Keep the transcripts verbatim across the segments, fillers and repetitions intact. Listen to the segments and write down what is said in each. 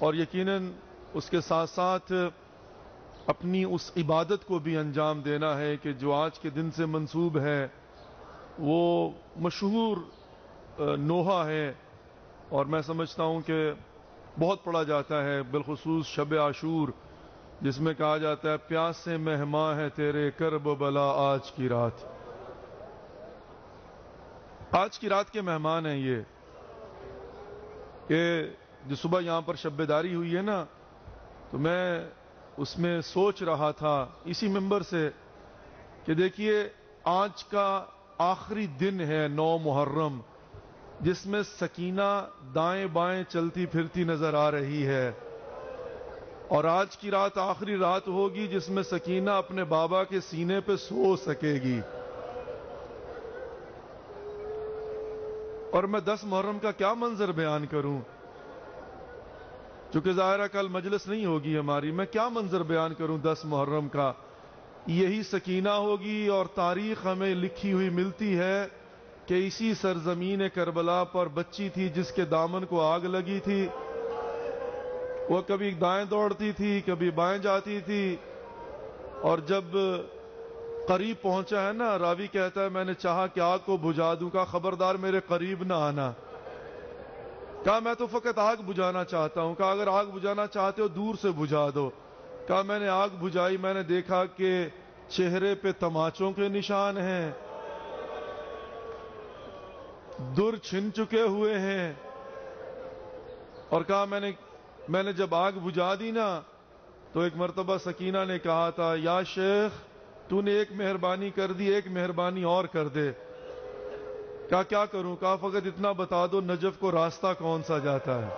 اور یقیناً اس کے ساتھ ساتھ اپنی اس عبادت کو بھی انجام دینا ہے کہ جو آج کے دن سے منسوب ہے، وہ مشہور نوحہ ہے، اور میں سمجھتا ہوں کہ بہت پڑھا جاتا ہے، بالخصوص شب عاشور، جس میں کہا جاتا ہے پیاسے مہماں ہے تیرے کرب بلا آج کی رات۔ آج کی رات کے مہمان ہیں یہ، کہ جو صبح یہاں پر شب بیداری ہوئی ہے نا، تو میں اس میں سوچ رہا تھا اسی منبر سے کہ دیکھیے آج کا آخری دن ہے نو محرم، جس میں سکینہ دائیں بائیں چلتی پھرتی نظر آ رہی ہے، اور آج کی رات آخری رات ہوگی جس میں سکینہ اپنے بابا کے سینے پہ سو سکے گی۔ اور میں دس محرم کا کیا منظر بیان کروں، چونکہ ظاہرہ کل مجلس نہیں ہوگی ہماری، میں کیا منظر بیان کروں دس محرم کا۔ یہی سکینہ ہوگی، اور تاریخ ہمیں لکھی ہوئی ملتی ہے کہ اسی سرزمین کربلا پر بچی تھی جس کے دامن کو آگ لگی تھی، وہ کبھی دائیں دوڑتی تھی کبھی بائیں جاتی تھی، اور جب قریب پہنچا ہے نا، راوی کہتا ہے میں نے چاہا کہ آگ کو بجھا دوں، کہا خبردار میرے قریب نہ آنا، کہا میں تو فقط آگ بجھانا چاہتا ہوں، کہا اگر آگ بجھانا چاہتے ہو دور سے بجھا دو، کہا میں نے آگ بجھائی، میں نے دیکھا کہ چہرے پہ تماچوں کے نشان ہیں، در چھن چکے ہوئے ہیں، اور کہا میں نے میں نے جب آگ بجھا دی نا، تو ایک مرتبہ سکینہ نے کہا تھا یا شیخ تو نے ایک مہربانی کر دی، ایک مہربانی اور کر دے، کہا کیا کروں، کہا فقط اتنا بتا دو نجف کو راستہ کون سا جاتا ہے۔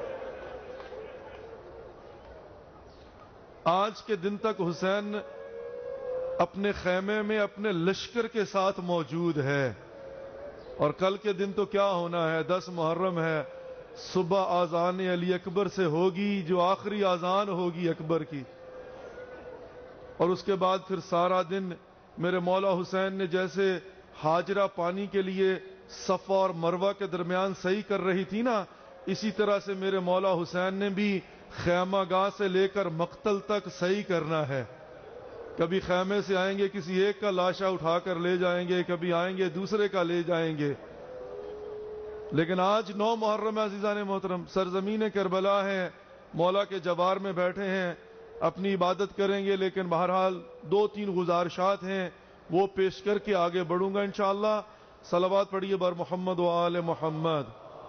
آج کے دن تک حسین اپنے خیمے میں اپنے لشکر کے ساتھ موجود ہے، اور کل کے دن تو کیا ہونا ہے، دس محرم ہے، صبح آذان علی اکبر سے ہوگی جو آخری آذان ہوگی اکبر کی، اور اس کے بعد پھر سارا دن میرے مولا حسین نے جیسے ہاجرہ پانی کے لیے صفا اور مروہ کے درمیان صحیح کر رہی تھی نا، اسی طرح سے میرے مولا حسین نے بھی خیمہ گاہ سے لے کر مقتل تک صحیح کرنا ہے۔ کبھی خیمے سے آئیں گے کسی ایک کا لاشا اٹھا کر لے جائیں گے، کبھی آئیں گے دوسرے کا لے جائیں گے، لیکن آج نو محرم عزیزان محترم، سرزمین کربلا ہے، مولا کے جوار میں بیٹھے ہیں، اپنی عبادت کریں گے، لیکن بہرحال دو تین گزارشات ہیں وہ پیش کر کے آگے بڑھوں گا انشاءاللہ۔ صلوات پڑھیے بر محمد و آل محمد۔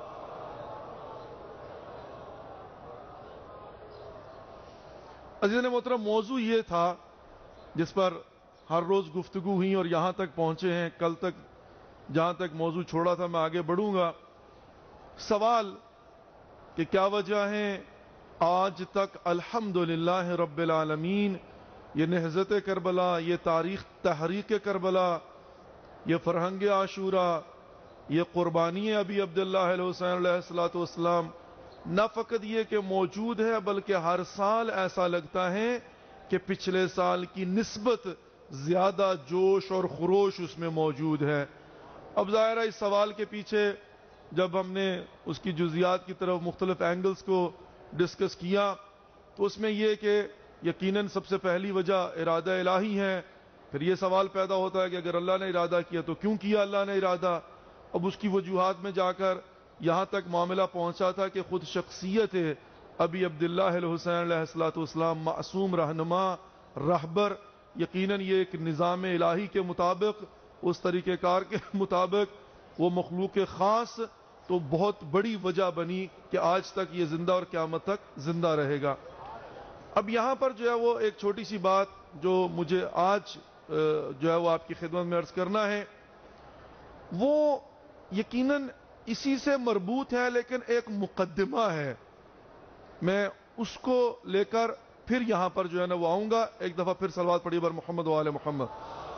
عزیزان محترم، موضوع یہ تھا جس پر ہر روز گفتگو ہوئی اور یہاں تک پہنچے ہیں، کل تک جہاں تک موضوع چھوڑا تھا میں آگے بڑھوں گا۔ سوال کہ کیا وجہ ہے آج تک الحمدللہ رب العالمین یہ نہضت کربلا، یہ تاریخ تحریک کربلا، یہ فرہنگ عاشورہ، یہ قربانی ابی عبداللہ علیہ حسین علیہ السلام نہ فقط یہ کہ موجود ہے، بلکہ ہر سال ایسا لگتا ہے کہ پچھلے سال کی نسبت زیادہ جوش اور خروش اس میں موجود ہے۔ اب ظاہرہ اس سوال کے پیچھے جب ہم نے اس کی جزیات کی طرف مختلف اینگلز کو ڈسکس کیا، تو اس میں یہ کہ یقیناً سب سے پہلی وجہ ارادہ الہی ہے۔ پھر یہ سوال پیدا ہوتا ہے کہ اگر اللہ نے ارادہ کیا تو کیوں کیا اللہ نے ارادہ؟ اب اس کی وجوہات میں جا کر یہاں تک معاملہ پہنچا تھا کہ خود شخصیت ابی عبداللہ الحسین علیہ السلام معصوم رہنما رہبر، یقیناً یہ ایک نظام الہی کے مطابق، اس طریقہ کار کے مطابق وہ مخلوق خاص، تو بہت بڑی وجہ بنی کہ آج تک یہ زندہ اور قیامت تک زندہ رہے گا۔ اب یہاں پر جو ہے وہ ایک چھوٹی سی بات جو مجھے آج جو ہے وہ آپ کی خدمت میں عرض کرنا ہے، وہ یقیناً اسی سے مربوط ہے، لیکن ایک مقدمہ ہے، میں اس کو لے کر پھر یہاں پر جو ہے نا وہ آؤں گا۔ ایک دفعہ پھر صلوات پڑھیے بر محمد و آل محمد۔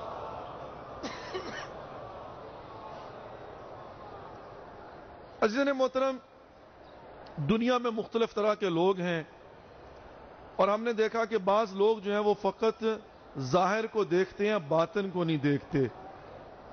عزیزان محترم، دنیا میں مختلف طرح کے لوگ ہیں، اور ہم نے دیکھا کہ بعض لوگ جو ہیں وہ فقط ظاہر کو دیکھتے ہیں، باطن کو نہیں دیکھتے۔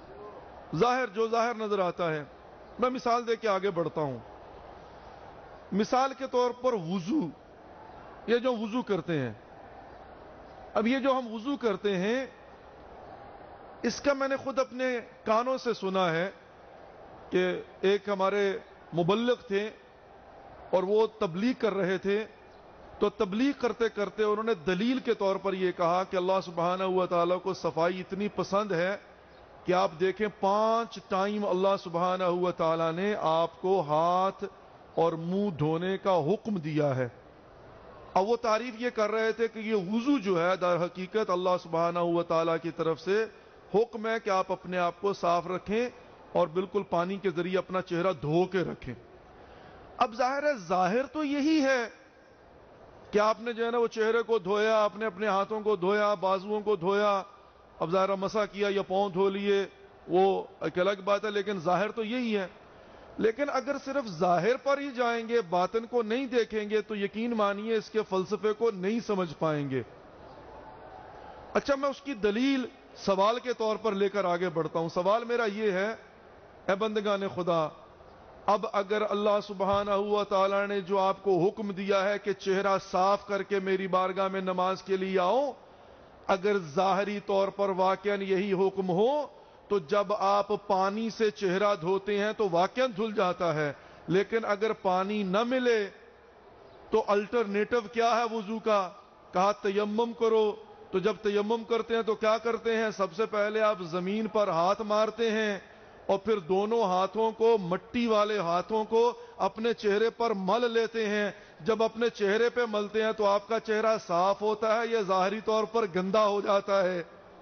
ظاہر جو ظاہر نظر آتا ہے، میں مثال دے کے آگے بڑھتا ہوں۔ مثال کے طور پر وضو، یہ جو وضو کرتے ہیں، اب یہ جو ہم وضو کرتے ہیں اس کا میں نے خود اپنے کانوں سے سنا ہے کہ ایک ہمارے مبلغ تھے اور وہ تبلیغ کر رہے تھے، تو تبلیغ کرتے کرتے انہوں نے دلیل کے طور پر یہ کہا کہ اللہ سبحانہ و تعالیٰ کو صفائی اتنی پسند ہے کہ آپ دیکھیں پانچ ٹائم اللہ سبحانہ و تعالیٰ نے آپ کو ہاتھ اور منہ دھونے کا حکم دیا ہے۔ اب وہ تعریف یہ کر رہے تھے کہ یہ وضو جو ہے در حقیقت اللہ سبحانہ و تعالیٰ کی طرف سے حکم ہے کہ آپ اپنے آپ کو صاف رکھیں اور بالکل پانی کے ذریعے اپنا چہرہ دھو کے رکھیں۔ اب ظاہر ہے ظاہر تو یہی ہے کہ آپ نے جو ہے نا وہ چہرے کو دھویا، آپ نے اپنے ہاتھوں کو دھویا، بازوؤں کو دھویا، اب ظاہر مسح کیا یا پاؤں دھو لیے، وہ ایک الگ بات ہے، لیکن ظاہر تو یہی ہے۔ لیکن اگر صرف ظاہر پر ہی جائیں گے، باطن کو نہیں دیکھیں گے تو یقین مانیے اس کے فلسفے کو نہیں سمجھ پائیں گے۔ اچھا، میں اس کی دلیل سوال کے طور پر لے کر آگے بڑھتا ہوں۔ سوال میرا یہ ہے، اے بندگان خدا، اب اگر اللہ سبحانہ و تعالیٰ نے جو آپ کو حکم دیا ہے کہ چہرہ صاف کر کے میری بارگاہ میں نماز کے لیے آؤ، اگر ظاہری طور پر واقعاً یہی حکم ہو تو جب آپ پانی سے چہرہ دھوتے ہیں تو واقعاً دھل جاتا ہے، لیکن اگر پانی نہ ملے تو الٹرنیٹو کیا ہے وضو کا؟ کہا تیمم کرو۔ تو جب تیمم کرتے ہیں تو کیا کرتے ہیں؟ سب سے پہلے آپ زمین پر ہاتھ مارتے ہیں اور پھر دونوں ہاتھوں کو، مٹی والے ہاتھوں کو اپنے چہرے پر مل لیتے ہیں۔ جب اپنے چہرے پہ ملتے ہیں تو آپ کا چہرہ صاف ہوتا ہے یا ظاہری طور پر گندا ہو جاتا ہے؟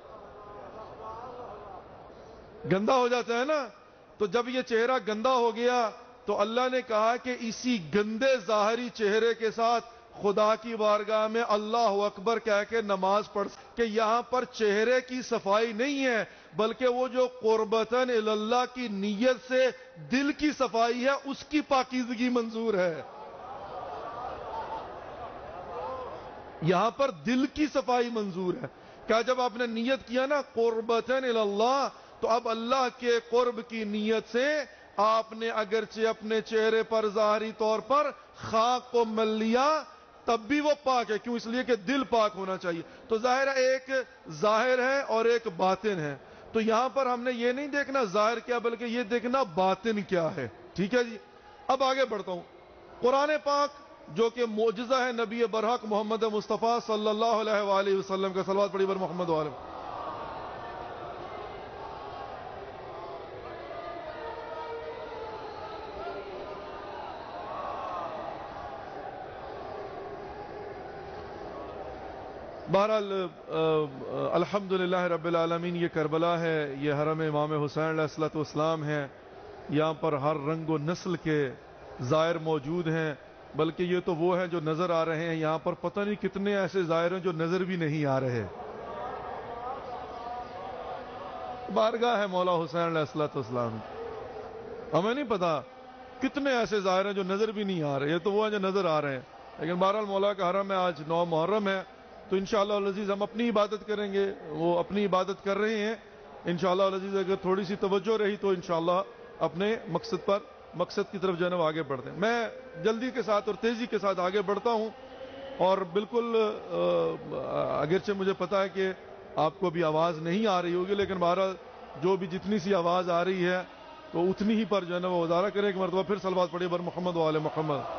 گندا ہو جاتا ہے نا۔ تو جب یہ چہرہ گندا ہو گیا تو اللہ نے کہا کہ اسی گندے ظاہری چہرے کے ساتھ خدا کی بارگاہ میں اللہ اکبر کہہ کے نماز پڑھ، کہ یہاں پر چہرے کی صفائی نہیں ہے بلکہ وہ جو قربتاً اللہ کی نیت سے دل کی صفائی ہے اس کی پاکیزگی منظور ہے۔ یہاں پر دل کی صفائی منظور ہے۔ کیا جب آپ نے نیت کیا نا قربتاً اللہ، تو اب اللہ کے قرب کی نیت سے آپ نے اگرچہ اپنے چہرے پر ظاہری طور پر خاک کو مل لیا تب بھی وہ پاک ہے۔ کیوں؟ اس لیے کہ دل پاک ہونا چاہیے۔ تو ظاہر ہے ایک ظاہر ہے اور ایک باطن ہے۔ تو یہاں پر ہم نے یہ نہیں دیکھنا ظاہر کیا بلکہ یہ دیکھنا باطن کیا ہے۔ ٹھیک ہے جی، اب آگے بڑھتا ہوں۔ قرآن پاک جو کہ معجزہ ہے نبی برحق محمد مصطفیٰ صلی اللہ علیہ وآلہ وسلم کا، صلوات پڑھی بر محمد وآلہ۔ بہرحال الحمدللہ رب العالمین، یہ کربلا ہے، یہ حرم امام حسین علیہ الصلوۃ والسلام ہے۔ یہاں پر ہر رنگ و نسل کے زائر موجود ہیں، بلکہ یہ تو وہ ہیں جو نظر آ رہے ہیں، یہاں پر پتہ نہیں کتنے ایسے زائر ہیں جو نظر بھی نہیں آ رہے۔ بارگاہ ہے مولا حسین علیہ الصلوۃ والسلام، ہمیں نہیں پتا کتنے ایسے زائر ہیں جو نظر بھی نہیں آ رہے، یہ تو وہ ہیں جو نظر آ رہے ہیں۔ لیکن بہرحال مولا کا حرم ہے، آج نو محرم ہے، تو انشاءاللہ العزیز ہم اپنی عبادت کریں گے، وہ اپنی عبادت کر رہے ہیں۔ انشاءاللہ العزیز اگر تھوڑی سی توجہ رہی تو انشاءاللہ اپنے مقصد پر مقصد کی طرف جو ہے نا وہ آگے بڑھتے ہیں۔ میں جلدی کے ساتھ اور تیزی کے ساتھ آگے بڑھتا ہوں، اور بالکل اگرچہ مجھے پتا ہے کہ آپ کو بھی آواز نہیں آ رہی ہوگی، لیکن بہرحال جو بھی جتنی سی آواز آ رہی ہے تو اتنی ہی پر جو ہے نا وہ وزارہ کرے۔ ایک مرتبہ پھر صلوات پڑھیے بر محمد وآل محمد۔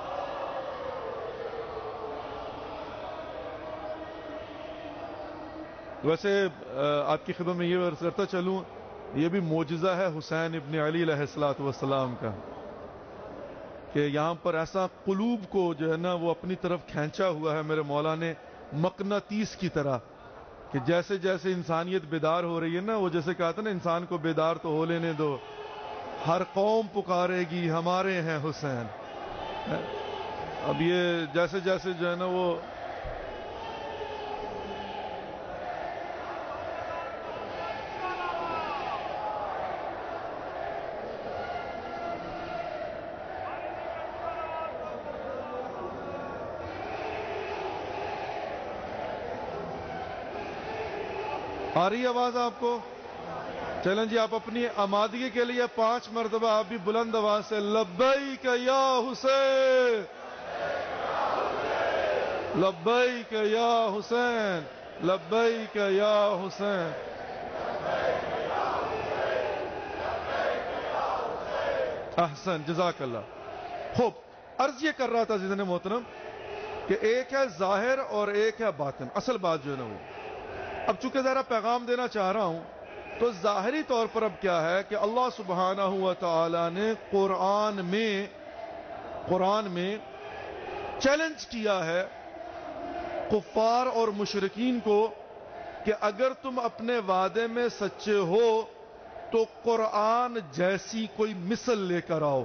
ویسے آپ کی خدمت میں یہ عرض کرتا چلوں، یہ بھی معجزہ ہے حسین ابن علی علیہ الصلوۃ والسلام کا، کہ یہاں پر ایسا قلوب کو جو ہے نا وہ اپنی طرف کھینچا ہوا ہے میرے مولا نے مقناطیس کی طرح، کہ جیسے جیسے انسانیت بیدار ہو رہی ہے نا، وہ جیسے کہا تھا نا انسان کو بیدار تو ہو لینے دو، ہر قوم پکارے گی ہمارے ہیں حسین۔ اب یہ جیسے جیسے جو ہے نا وہ آ رہی آواز آپ کو؟ چلیں جی، آپ اپنی آمادگی کے لیے پانچ مرتبہ آپ بھی بلند آواز سے لبیک یا حسین لبیک یا حسین لبیک یا حسین. احسن جزاک اللہ. خوب عرض یہ کر رہا تھا عزیزان محترم کہ ایک ہے ظاہر اور ایک ہے باطن. اصل بات جو ہے نا وہ اب چونکہ ذرا پیغام دینا چاہ رہا ہوں تو ظاہری طور پر اب کیا ہے کہ اللہ سبحانہ و تعالی نے قرآن میں قرآن میں چیلنج کیا ہے کفار اور مشرکین کو کہ اگر تم اپنے وعدے میں سچے ہو تو قرآن جیسی کوئی مثل لے کر آؤ.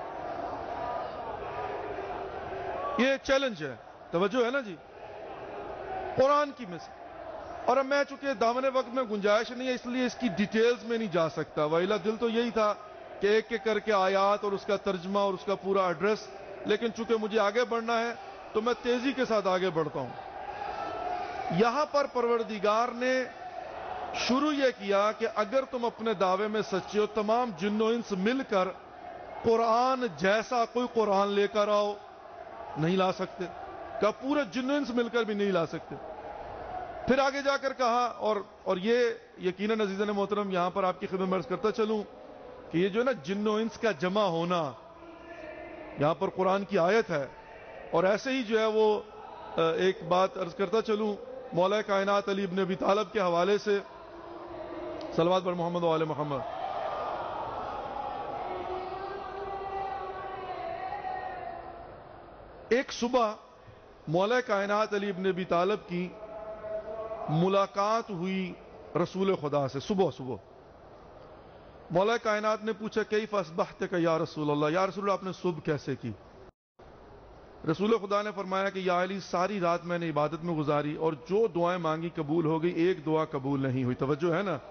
یہ چیلنج ہے, توجہ ہے نا جی, قرآن کی مثل. اور اب میں چونکہ دامن وقت میں گنجائش نہیں ہے اس لیے اس کی ڈیٹیلز میں نہیں جا سکتا, وائلا دل تو یہی تھا کہ ایک ایک کر کے آیات اور اس کا ترجمہ اور اس کا پورا ایڈریس, لیکن چونکہ مجھے آگے بڑھنا ہے تو میں تیزی کے ساتھ آگے بڑھتا ہوں. یہاں پر پروردگار نے شروع یہ کیا کہ اگر تم اپنے دعوے میں سچے ہو تمام جن و انس مل کر قرآن جیسا کوئی قرآن لے کر آؤ. نہیں لا سکتے, کہ پورے جن و انس مل کر بھی نہیں لا سکتے. پھر آگے جا کر کہا, اور اور یہ یقیناً عزیزان محترم یہاں پر آپ کی خدمت میں عرض کرتا چلوں کہ یہ جو ہے نا جن و انس کا جمع ہونا یہاں پر قرآن کی آیت ہے. اور ایسے ہی جو ہے وہ ایک بات عرض کرتا چلوں مولا کائنات علی ابن ابی طالب کے حوالے سے, صلوات بر محمد و آل محمد. ایک صبح مولا کائنات علی ابن ابی طالب کی ملاقات ہوئی رسول خدا سے. صبح صبح مولا کائنات نے پوچھا کیف اصبحت کہ یا رسول اللہ, یا رسول اللہ آپ نے صبح کیسے کی؟ رسول خدا نے فرمایا کہ یا علی ساری رات میں نے عبادت میں گزاری اور جو دعائیں مانگی قبول ہو گئی, ایک دعا قبول نہیں ہوئی. توجہ ہے نا.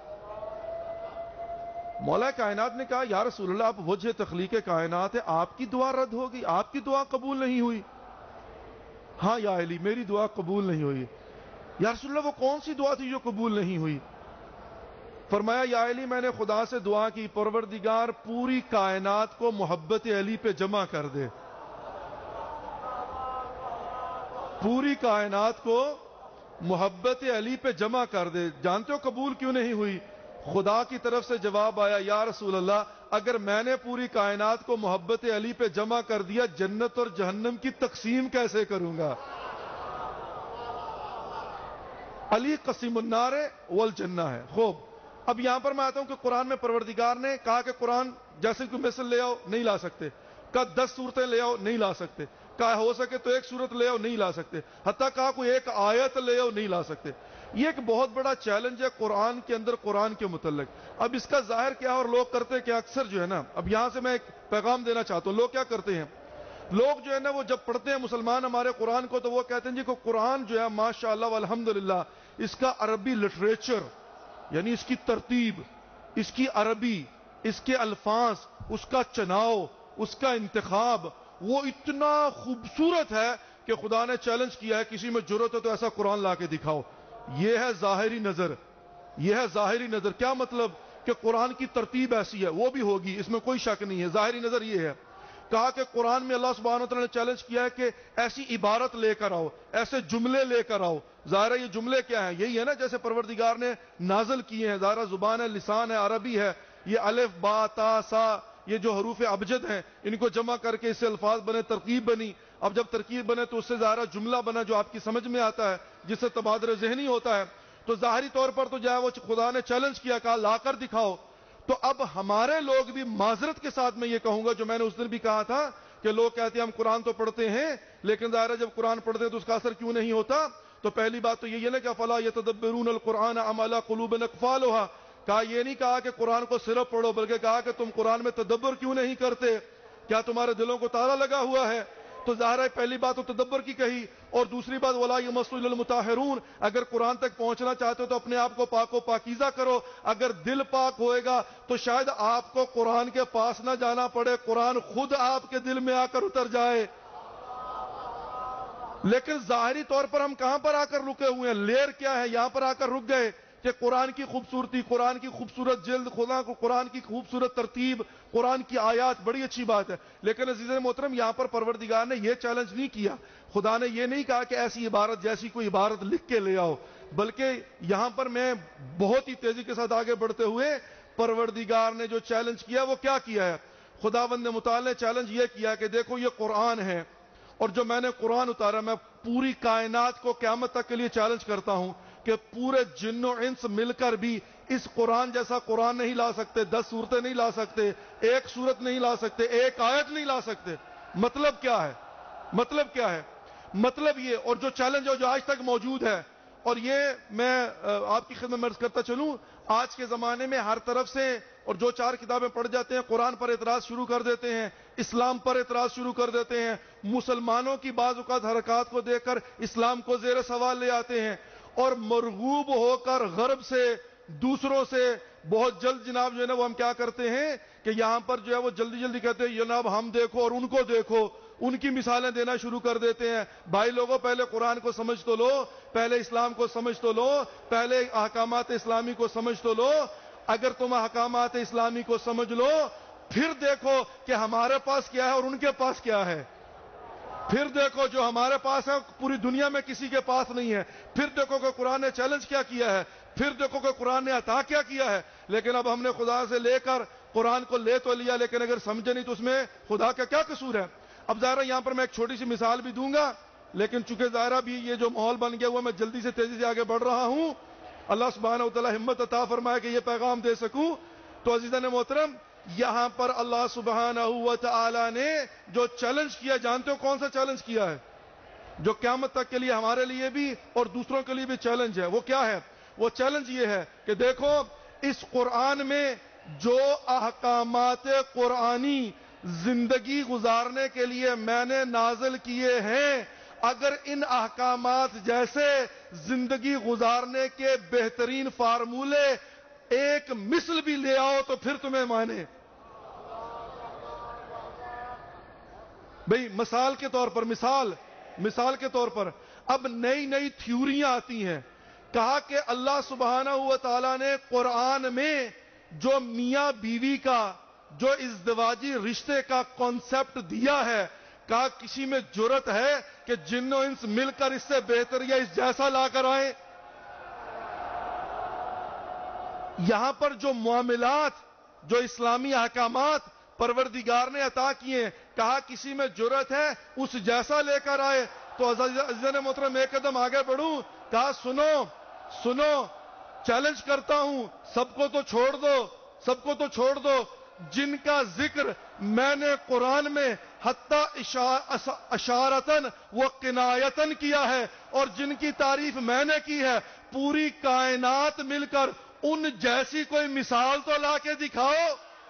مولا کائنات نے کہا یا رسول اللہ آپ وجہ تخلیق کائنات ہے, آپ کی دعا رد ہو گئی, آپ کی دعا قبول نہیں ہوئی؟ ہاں یا علی میری دعا قبول نہیں ہوئی. یا رسول اللہ وہ کون سی دعا تھی جو قبول نہیں ہوئی؟ فرمایا یا علی میں نے خدا سے دعا کی پروردگار پوری کائنات کو محبت علی پہ جمع کر دے, پوری کائنات کو محبت علی پہ جمع کر دے. جانتے ہو قبول کیوں نہیں ہوئی؟ خدا کی طرف سے جواب آیا یا رسول اللہ اگر میں نے پوری کائنات کو محبت علی پہ جمع کر دیا جنت اور جہنم کی تقسیم کیسے کروں گا؟ علی قسیم النار والجنہ ہے. خوب اب یہاں پر میں آتا ہوں کہ قرآن میں پروردگار نے کہا کہ قرآن جیسے کوئی مثل لے آؤ, نہیں لا سکتے. کہا دس صورتیں لے آؤ, نہیں لا سکتے. کہا ہو سکے تو ایک صورت لے آؤ, نہیں لا سکتے. حتیٰ کہا کوئی ایک آیت لے آؤ, نہیں لا سکتے. یہ ایک بہت بڑا چیلنج ہے قرآن کے اندر قرآن کے متعلق. اب اس کا ظاہر کیا اور لوگ کرتے کیا اکثر جو ہے نا, اب یہاں سے میں ایک پیغام دینا چاہتا ہوں. لوگ کیا کرتے ہیں, لوگ جو ہے نا وہ جب پڑھتے ہیں مسلمان ہمارے قرآن کو تو وہ کہتے ہیں جی کہ قرآن جو ہے ماشاءاللہ والحمدللہ اس کا عربی لٹریچر یعنی اس کی ترتیب, اس کی عربی, اس کے الفاظ, اس کا چناؤ, اس کا انتخاب وہ اتنا خوبصورت ہے کہ خدا نے چیلنج کیا ہے کسی میں جرأت ہے تو ایسا قرآن لا کے دکھاؤ. یہ ہے ظاہری نظر, یہ ہے ظاہری نظر. کیا مطلب کہ قرآن کی ترتیب ایسی ہے, وہ بھی ہوگی, اس میں کوئی شک نہیں ہے. ظاہری نظر یہ ہے. کہا کہ قرآن میں اللہ سبحانہ و تعالی نے چیلنج کیا ہے کہ ایسی عبارت لے کر آؤ, ایسے جملے لے کر آؤ. ظاہر ہے یہ جملے کیا ہیں, یہی ہے نا جیسے پروردگار نے نازل کیے ہیں. ظاہر زبان ہے, لسان ہے, عربی ہے. یہ الف با تا سا یہ جو حروف ابجد ہیں ان کو جمع کر کے اس سے الفاظ بنے, ترکیب بنی. اب جب ترکیب بنے تو اس سے ظاہر جملہ بنا جو آپ کی سمجھ میں آتا ہے, جس سے تبادر ذہنی ہوتا ہے. تو ظاہری طور پر تو جو ہے وہ خدا نے چیلنج کیا, کہا لا کر دکھاؤ. تو اب ہمارے لوگ بھی معذرت کے ساتھ میں یہ کہوں گا جو میں نے اس دن بھی کہا تھا کہ لوگ کہتے ہیں ہم قرآن تو پڑھتے ہیں لیکن ظاہر ہے جب قرآن پڑھتے ہیں تو اس کا اثر کیوں نہیں ہوتا. تو پہلی بات تو یہ ہے نا کہ فلا یتدبرون القرآن ام علی قلوب اقفالها. کہا یہ نہیں کہا کہ قرآن کو صرف پڑھو, بلکہ کہا کہ تم قرآن میں تدبر کیوں نہیں کرتے, کیا تمہارے دلوں کو تالا لگا ہوا ہے. تو ظاہر ہے پہلی بات تو تدبر کی کہی, اور دوسری بات ولا یمس الا المطہرون. اگر قرآن تک پہنچنا چاہتے ہو تو اپنے آپ کو پاک و پاکیزہ کرو. اگر دل پاک ہوئے گا تو شاید آپ کو قرآن کے پاس نہ جانا پڑے, قرآن خود آپ کے دل میں آ کر اتر جائے. لیکن ظاہری طور پر ہم کہاں پر آ کر رکے ہوئے ہیں, لیر کیا ہے, یہاں پر آ کر رک گئے. کہ قرآن کی خوبصورتی، قرآن کی خوبصورت جلد، قرآن کی خوبصورت ترتیب، قرآن کی آیات بڑی اچھی بات ہے، لیکن عزیزان محترم یہاں پر پروردگار نے یہ چیلنج نہیں کیا، خدا نے یہ نہیں کہا کہ ایسی عبارت جیسی کوئی عبارت لکھ کے لے آؤ، بلکہ یہاں پر میں بہت ہی تیزی کے ساتھ آگے بڑھتے ہوئے پروردگار نے جو چیلنج کیا وہ کیا کیا ہے؟ خداوند متعال نے چیلنج یہ کیا کہ دیکھو یہ قرآن ہے، اور جو میں نے قرآن اتارا میں پوری کائنات کو قیامت تک کے لیے چیلنج کرتا ہوں کہ پورے جن و انس مل کر بھی اس قرآن جیسا قرآن نہیں لا سکتے، دس صورتیں نہیں لا سکتے، ایک صورت نہیں لا سکتے، ایک آیت نہیں لا سکتے۔ مطلب کیا ہے؟ مطلب کیا ہے؟ مطلب یہ، اور جو چیلنج ہے جو آج تک موجود ہے، اور یہ میں آپ کی خدمت میں عرض کرتا چلوں، آج کے زمانے میں ہر طرف سے اور جو چار کتابیں پڑھ جاتے ہیں قرآن پر اعتراض شروع کر دیتے ہیں، اسلام پر اعتراض شروع کر دیتے ہیں، مسلمانوں کی بعض اوقات حرکات کو دیکھ کر اسلام کو زیر سوال لے آتے ہیں، اور مرغوب ہو کر غرب سے دوسروں سے بہت جلد جناب جو ہے نا وہ ہم کیا کرتے ہیں کہ یہاں پر جو ہے وہ جلدی جلدی کہتے ہیں جناب ہم دیکھو اور ان کو دیکھو، ان کی مثالیں دینا شروع کر دیتے ہیں۔ بھائی لوگوں پہلے قرآن کو سمجھ تو لو، پہلے اسلام کو سمجھ تو لو، پہلے احکامات اسلامی کو سمجھ تو لو، اگر تم احکامات اسلامی کو سمجھ لو پھر دیکھو کہ ہمارے پاس کیا ہے اور ان کے پاس کیا ہے، پھر دیکھو جو ہمارے پاس ہے پوری دنیا میں کسی کے پاس نہیں ہے، پھر دیکھو کہ قرآن نے چیلنج کیا کیا ہے، پھر دیکھو کہ قرآن نے عطا کیا کیا ہے۔ لیکن اب ہم نے خدا سے لے کر قرآن کو لے تو لیا، لیکن اگر سمجھے نہیں تو اس میں خدا کا کیا قصور ہے؟ اب ظاہرہ یہاں پر میں ایک چھوٹی سی مثال بھی دوں گا، لیکن چونکہ ظاہرہ بھی یہ جو ماحول بن گیا ہوا میں جلدی سے تیزی سے آگے بڑھ رہا ہوں، اللہ سبحانہ وتعالی ہمت عطا فرمائے کہ یہ پیغام دے سکوں۔ تو عزیزان محترم یہاں پر اللہ سبحانہ وتعالی نے جو چیلنج کیا، جانتے ہو کون سا چیلنج کیا ہے؟ جو قیامت تک کے لیے ہمارے لیے بھی اور دوسروں کے لیے بھی چیلنج ہے، وہ کیا ہے؟ وہ چیلنج یہ ہے کہ دیکھو اس قرآن میں جو احکامات قرآنی زندگی گزارنے کے لیے میں نے نازل کیے ہیں، اگر ان احکامات جیسے زندگی گزارنے کے بہترین فارمولے ایک مثل بھی لے آؤ تو پھر تمہیں مانے۔ بھئی مثال کے طور پر مثال مثال کے طور پر اب نئی نئی تھیوریاں آتی ہیں، کہا کہ اللہ سبحانہ و تعالی نے قرآن میں جو میاں بیوی کا جو ازدواجی رشتے کا کانسیپٹ دیا ہے، کہا کسی میں جرت ہے کہ جن و انس مل کر اس سے بہتر یا اس جیسا لا کر آئیں؟ یہاں پر جو معاملات، جو اسلامی احکامات پروردگار نے عطا کیے، کہا کسی میں جرت ہے اس جیسا لے کر آئے۔ تو عزیزان محترم ایک قدم آگے بڑھوں، کہا سنو سنو چیلنج کرتا ہوں، سب کو تو چھوڑ دو، سب کو تو چھوڑ دو، جن کا ذکر میں نے قرآن میں حتی اشارتن و قنایتن کیا ہے اور جن کی تعریف میں نے کی ہے، پوری کائنات مل کر ان جیسی کوئی مثال تو لا کے دکھاؤ۔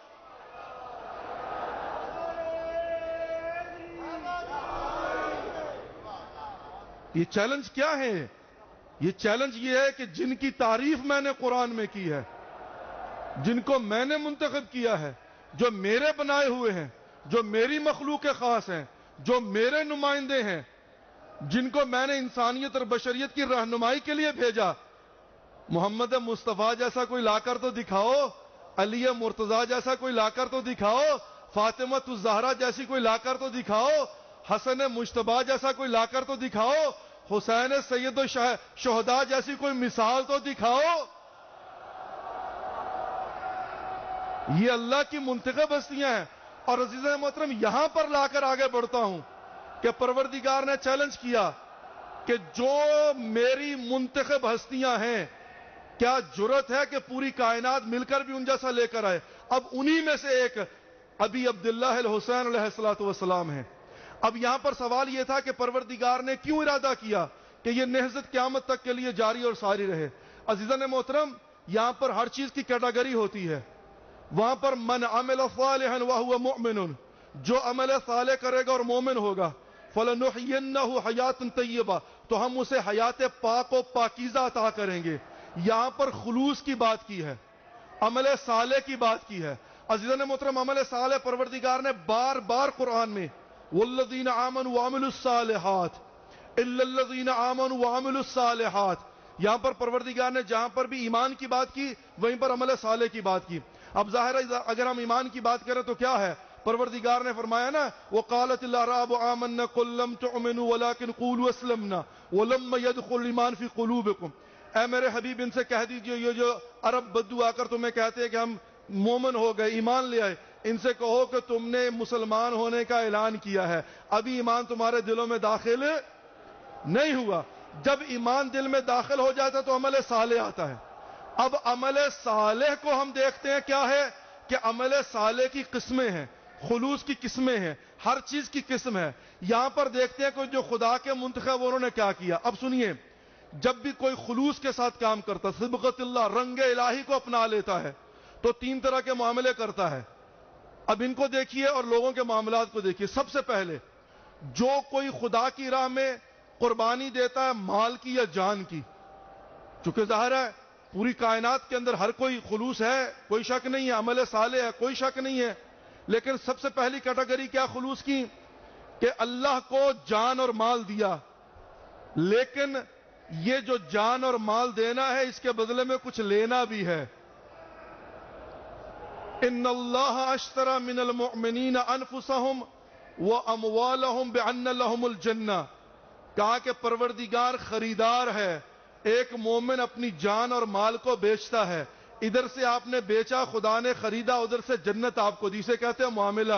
یہ چیلنج کیا ہے؟ یہ چیلنج یہ ہے کہ جن کی تعریف میں نے قرآن میں کی ہے، جن کو میں نے منتخب کیا ہے، جو میرے بنائے ہوئے ہیں، جو میری مخلوق خاص ہیں، جو میرے نمائندے ہیں، جن کو میں نے انسانیت اور بشریت کی رہنمائی کے لیے بھیجا، محمد مصطفیٰ جیسا کوئی لا کر تو دکھاؤ، علی مرتضیٰ جیسا کوئی لا کر تو دکھاؤ، فاطمہ الزہرا جیسی کوئی لا کر تو دکھاؤ، حسن مجتبیٰ جیسا کوئی لا کر تو دکھاؤ، حسین سید الشہداء جیسی کوئی مثال تو دکھاؤ۔ یہ اللہ کی منتخب ہستیاں ہیں۔ اور عزیزان محترم یہاں پر لا کر آگے بڑھتا ہوں کہ پروردگار نے چیلنج کیا کہ جو میری منتخب ہستیاں ہیں، کیا جرت ہے کہ پوری کائنات مل کر بھی ان جیسا لے کر آئے؟ اب انہی میں سے ایک ابی عبداللہ الحسین علیہ الصلوۃ والسلام ہے۔ اب یہاں پر سوال یہ تھا کہ پروردگار نے کیوں ارادہ کیا کہ یہ نہضت قیامت تک کے لیے جاری اور ساری رہے؟ عزیزان محترم یہاں پر ہر چیز کی کیٹیگری ہوتی ہے۔ وہاں پر من عمل صالحا وهو مؤمن، جو عمل صالح کرے گا اور مومن ہوگا، فلنحینہ حیات طیبہ، تو ہم اسے حیات پاک و پاکیزہ عطا کریں گے۔ یہاں پر خلوص کی بات کی ہے، عمل صالح کی بات کی ہے۔ عزیزان محترم عمل صالح پروردگار نے بار بار قرآن میں والذین آمنوا وعملوا الصالحات الا الذین آمنوا وعملوا الصالحات، یہاں پر پروردگار نے جہاں پر بھی ایمان کی بات کی وہیں پر عمل صالح کی بات کی. اب ظاہر ہے اگر ہم ایمان کی بات کریں تو کیا ہے؟ پروردگار نے فرمایا نا وقالت الاعراب آمنا قل لم تؤمنوا ولكن قولوا اسلمنا ولما يدخل الايمان في قلوبكم. اے میرے حبیب ان سے کہہ دیجئے یہ جو عرب بدو آ کر تمہیں کہتے ہیں کہ ہم مومن ہو گئے ایمان لے آئے, ان سے کہو کہ تم نے مسلمان ہونے کا اعلان کیا ہے, ابھی ایمان تمہارے دلوں میں داخل نہیں ہوا. جب ایمان دل میں داخل ہو جاتا تو عمل صالح آتا ہے. اب عمل صالح کو ہم دیکھتے ہیں کیا ہے کہ عمل صالح کی قسمیں ہیں, خلوص کی قسمیں ہیں, ہر چیز کی قسم ہے. یہاں پر دیکھتے ہیں کہ جو خدا کے منتخب انہوں نے کیا کیا. اب سنیے, جب بھی کوئی خلوص کے ساتھ کام کرتا, صبغت اللہ, رنگ الہی کو اپنا لیتا ہے, تو تین طرح کے معاملے کرتا ہے. اب ان کو دیکھیے اور لوگوں کے معاملات کو دیکھیے. سب سے پہلے جو کوئی خدا کی راہ میں قربانی دیتا ہے مال کی یا جان کی, چونکہ ظاہر ہے پوری کائنات کے اندر ہر کوئی خلوص ہے, کوئی شک نہیں ہے, عمل صالح ہے, کوئی شک نہیں ہے, لیکن سب سے پہلی کیٹیگری کیا خلوص کی کہ اللہ کو جان اور مال دیا, لیکن یہ جو جان اور مال دینا ہے اس کے بدلے میں کچھ لینا بھی ہے. ان اللہ اشترى من المؤمنین انفسهم واموالهم بان لهم الجنہ. کہا کہ پروردگار خریدار ہے, ایک مومن اپنی جان اور مال کو بیچتا ہے, ادھر سے آپ نے بیچا, خدا نے خریدا, ادھر سے جنت آپ کو دی. اسے کہتے ہیں معاملہ.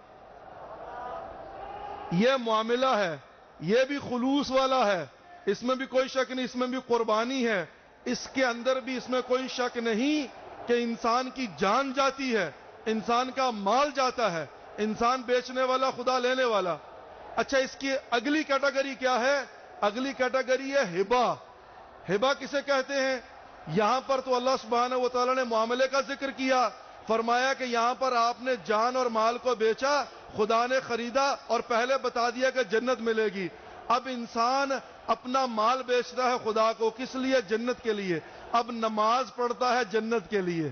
یہ معاملہ ہے, یہ بھی خلوص والا ہے, اس میں بھی کوئی شک نہیں, اس میں بھی قربانی ہے, اس کے اندر بھی اس میں کوئی شک نہیں کہ انسان کی جان جاتی ہے, انسان کا مال جاتا ہے, انسان بیچنے والا, خدا لینے والا. اچھا, اس کی اگلی کیٹیگری کیا ہے؟ اگلی کیٹیگری ہے ہبہ. ہبہ کسے کہتے ہیں؟ یہاں پر تو اللہ سبحانہ و تعالیٰ نے معاملے کا ذکر کیا, فرمایا کہ یہاں پر آپ نے جان اور مال کو بیچا, خدا نے خریدا, اور پہلے بتا دیا کہ جنت ملے گی. اب انسان اپنا مال بیچتا ہے خدا کو, کس لیے؟ جنت کے لیے. اب نماز پڑھتا ہے جنت کے لیے,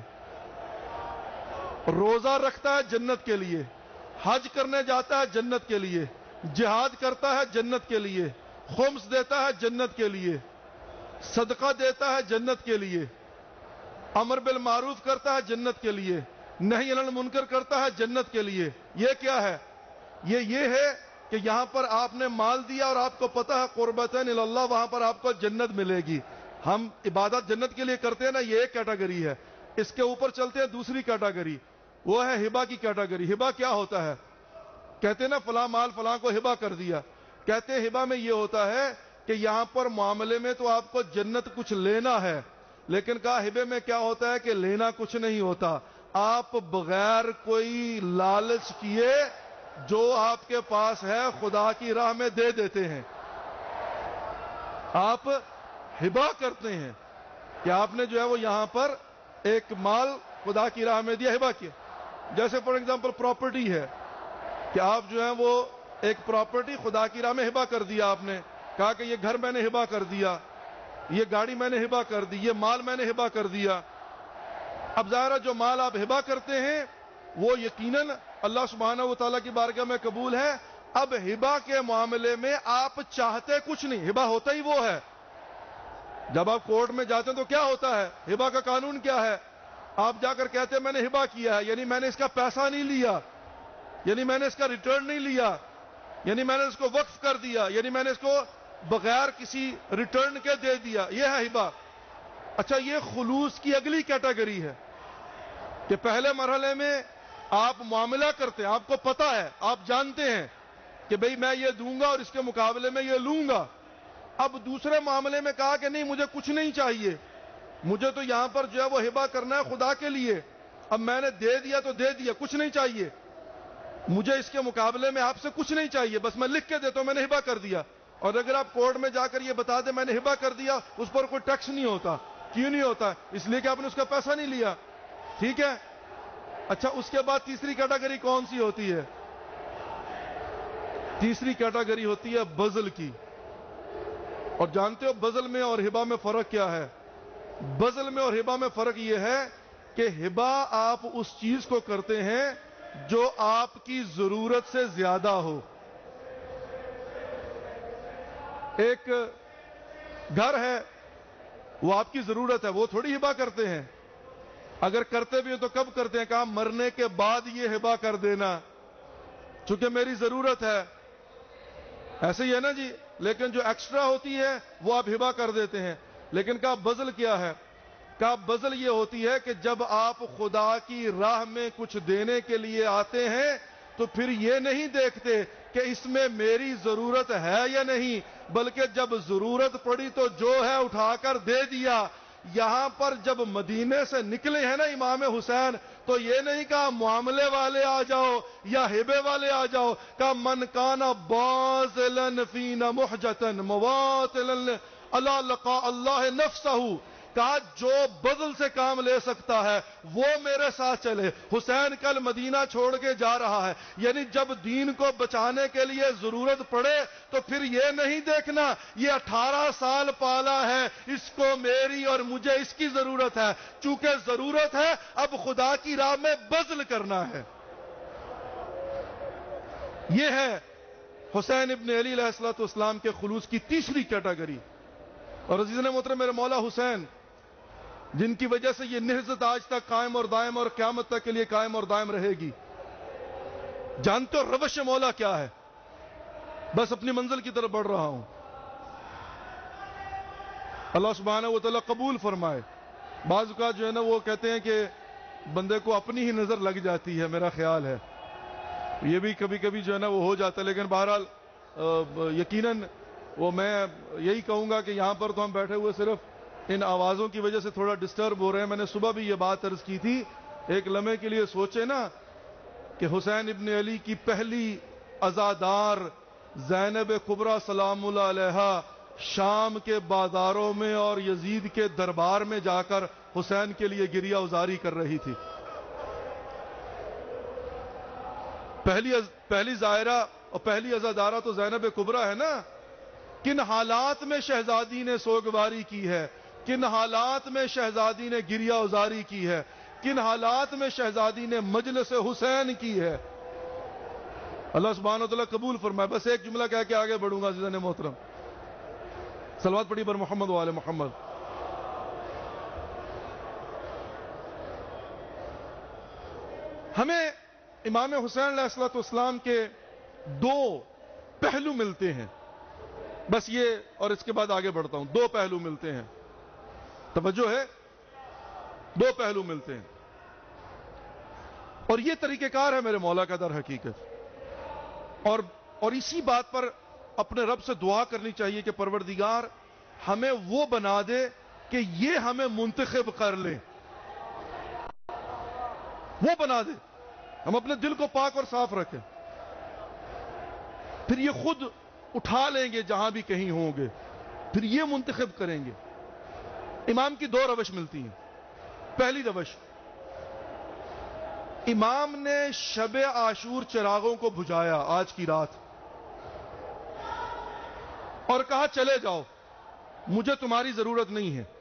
روزہ رکھتا ہے جنت کے لیے, حج کرنے جاتا ہے جنت کے لیے, جہاد کرتا ہے جنت کے لیے, خمس دیتا ہے جنت کے لیے, صدقہ دیتا ہے جنت کے لیے, امر بالمعروف کرتا ہے جنت کے لیے, نہی عن المنکر کرتا ہے جنت کے لیے. یہ کیا ہے؟ یہ یہ ہے کہ یہاں پر آپ نے مال دیا اور آپ کو پتا ہے قربتین اللہ, وہاں پر آپ کو جنت ملے گی. ہم عبادت جنت کے لیے کرتے ہیں نا, یہ ایک کیٹیگری ہے. اس کے اوپر چلتے ہیں دوسری کیٹیگری, وہ ہے ہبہ کی کیٹیگری. ہبہ کیا ہوتا ہے؟ کہتے ہیں نا فلاں مال فلاں کو ہبہ کر دیا. کہتے ہیں ہبہ میں یہ ہوتا ہے کہ یہاں پر معاملے میں تو آپ کو جنت کچھ لینا ہے, لیکن کہا ہبے میں کیا ہوتا ہے کہ لینا کچھ نہیں ہوتا. آپ بغیر کوئی لالچ کیے جو آپ کے پاس ہے خدا کی راہ میں دے دیتے ہیں. آپ ہبہ کرتے ہیں کہ آپ نے جو ہے وہ یہاں پر ایک مال خدا کی راہ میں دیا, ہبہ کیا. جیسے فار ایگزامپل پراپرٹی ہے کہ آپ جو ہے وہ ایک پراپرٹی خدا کی راہ میں ہبہ کر دیا. آپ نے کہا کہ یہ گھر میں نے ہبہ کر دیا, یہ گاڑی میں نے ہبہ کر دی, یہ مال میں نے ہبہ کر دیا. اب ظاہر جو مال آپ ہبہ کرتے ہیں وہ یقیناً اللہ سبحانہ و تعالیٰ کی بارگاہ میں قبول ہے. اب ہبہ کے معاملے میں آپ چاہتے کچھ نہیں, ہبہ ہوتا ہی وہ ہے. جب آپ کورٹ میں جاتے ہیں تو کیا ہوتا ہے؟ ہبہ کا قانون کیا ہے؟ آپ جا کر کہتے ہیں میں نے ہبہ کیا ہے, یعنی میں نے اس کا پیسہ نہیں لیا, یعنی میں نے اس کا ریٹرن نہیں لیا, یعنی میں نے اس کو وقف کر دیا, یعنی میں نے اس کو بغیر کسی ریٹرن کے دے دیا. یہ ہے ہبہ. اچھا, یہ خلوص کی اگلی کیٹیگری ہے کہ پہلے مرحلے میں آپ معاملہ کرتے ہیں, آپ کو پتا ہے, آپ جانتے ہیں کہ بھئی میں یہ دوں گا اور اس کے مقابلے میں یہ لوں گا. اب دوسرے معاملے میں کہا کہ نہیں مجھے کچھ نہیں چاہیے, مجھے تو یہاں پر جو ہے وہ ہبہ کرنا ہے خدا کے لیے, اب میں نے دے دیا تو دے دیا, کچھ نہیں چاہیے, مجھے اس کے مقابلے میں آپ سے کچھ نہیں چاہیے, بس میں لکھ کے دیتا ہوں میں نے ہبہ کر دیا. اور اگر آپ کورٹ میں جا کر یہ بتا دیں میں نے ہبہ کر دیا, اس پر کوئی ٹیکس نہیں ہوتا. کیوں نہیں ہوتا؟ اس لیے کہ آپ نے اس کا پیسہ نہیں لیا. ٹھیک ہے. اچھا, اس کے بعد تیسری کیٹیگری کون سی ہوتی ہے؟ تیسری کیٹیگری ہوتی ہے بذل کی. اور جانتے ہو بذل میں اور ہبہ میں فرق کیا ہے؟ بذل میں اور ہبہ میں فرق یہ ہے کہ ہبہ آپ اس چیز کو کرتے ہیں جو آپ کی ضرورت سے زیادہ ہو. ایک گھر ہے, وہ آپ کی ضرورت ہے، وہ تھوڑی ہبا کرتے ہیں. اگر کرتے بھی ہیں تو کب کرتے ہیں؟ کہا مرنے کے بعد یہ ہبا کر دینا چونکہ میری ضرورت ہے. ایسے ہی ہے نا جی. لیکن جو ایکسٹرا ہوتی ہے وہ آپ ہبا کر دیتے ہیں. لیکن کہا بذل کیا ہے؟ کہا بذل یہ ہوتی ہے کہ جب آپ خدا کی راہ میں کچھ دینے کے لیے آتے ہیں تو پھر یہ نہیں دیکھتے کہ اس میں میری ضرورت ہے یا نہیں، بلکہ جب ضرورت پڑی تو جو ہے اٹھا کر دے دیا. یہاں پر جب مدینے سے نکلے ہیں نا امام حسین تو یہ نہیں کہا معاملے والے آ جاؤ یا ہبے والے آ جاؤ. کہا من کان باذلن فینا محجتن مواتلن الا لقاء اللہ نفسہ. کہا جو بدل سے کام لے سکتا ہے وہ میرے ساتھ چلے. حسین کل مدینہ چھوڑ کے جا رہا ہے، یعنی جب دین کو بچانے کے لیے ضرورت پڑے تو پھر یہ نہیں دیکھنا یہ اٹھارہ سال پالا ہے، اس کو میری اور مجھے اس کی ضرورت ہے. چونکہ ضرورت ہے اب خدا کی راہ میں بذل کرنا ہے. یہ ہے حسین ابن علی علیہ الصلوۃ والسلام کے خلوص کی تیسری کیٹیگری. اور عزیزان محترم میرے مولا حسین جن کی وجہ سے یہ نہضت آج تک قائم اور دائم اور قیامت تک کے لیے قائم اور دائم رہے گی. جانتے ہو روش مولا کیا ہے؟ بس اپنی منزل کی طرف بڑھ رہا ہوں. اللہ سبحانہ و تعالیٰ قبول فرمائے. بعض اوقات جو ہے نا وہ کہتے ہیں کہ بندے کو اپنی ہی نظر لگ جاتی ہے، میرا خیال ہے یہ بھی کبھی کبھی جو ہے نا وہ ہو جاتا ہے. لیکن بہرحال یقیناً وہ میں یہی کہوں گا کہ یہاں پر تو ہم بیٹھے ہوئے صرف ان آوازوں کی وجہ سے تھوڑا ڈسٹرب ہو رہے ہیں. میں نے صبح بھی یہ بات عرض کی تھی، ایک لمحے کے لیے سوچے نا کہ حسین ابن علی کی پہلی عزادار زینب کبریٰ سلام اللہ علیہا شام کے بازاروں میں اور یزید کے دربار میں جا کر حسین کے لیے گریہ ازاری کر رہی تھی. پہلی پہلی زائرہ اور پہلی عزادارہ تو زینب کبریٰ ہے نا. کن حالات میں شہزادی نے سوگواری کی ہے، کن حالات میں شہزادی نے گریہ ازاری کی ہے، کن حالات میں شہزادی نے مجلس حسین کی ہے. اللہ سبحانہ و تعالیٰ قبول فرمائے. بس ایک جملہ کہہ کے آگے بڑھوں گا عزیزان محترم. صلوات پڑھی بر محمد و آل محمد. ہمیں امام حسین علیہ الصلوۃ والسلام کے دو پہلو ملتے ہیں. بس یہ اور اس کے بعد آگے بڑھتا ہوں. دو پہلو ملتے ہیں، توجہ ہے، دو پہلو ملتے ہیں. اور یہ طریقہ کار ہے میرے مولا کا در حقیقت. اور اور اسی بات پر اپنے رب سے دعا کرنی چاہیے کہ پروردگار ہمیں وہ بنا دے کہ یہ ہمیں منتخب کر لے، وہ بنا دے. ہم اپنے دل کو پاک اور صاف رکھیں، پھر یہ خود اٹھا لیں گے جہاں بھی کہیں ہوں گے، پھر یہ منتخب کریں گے. امام کی دو روش ملتی ہیں. پہلی روش، امام نے شب عاشور چراغوں کو بجھایا آج کی رات اور کہا چلے جاؤ مجھے تمہاری ضرورت نہیں ہے.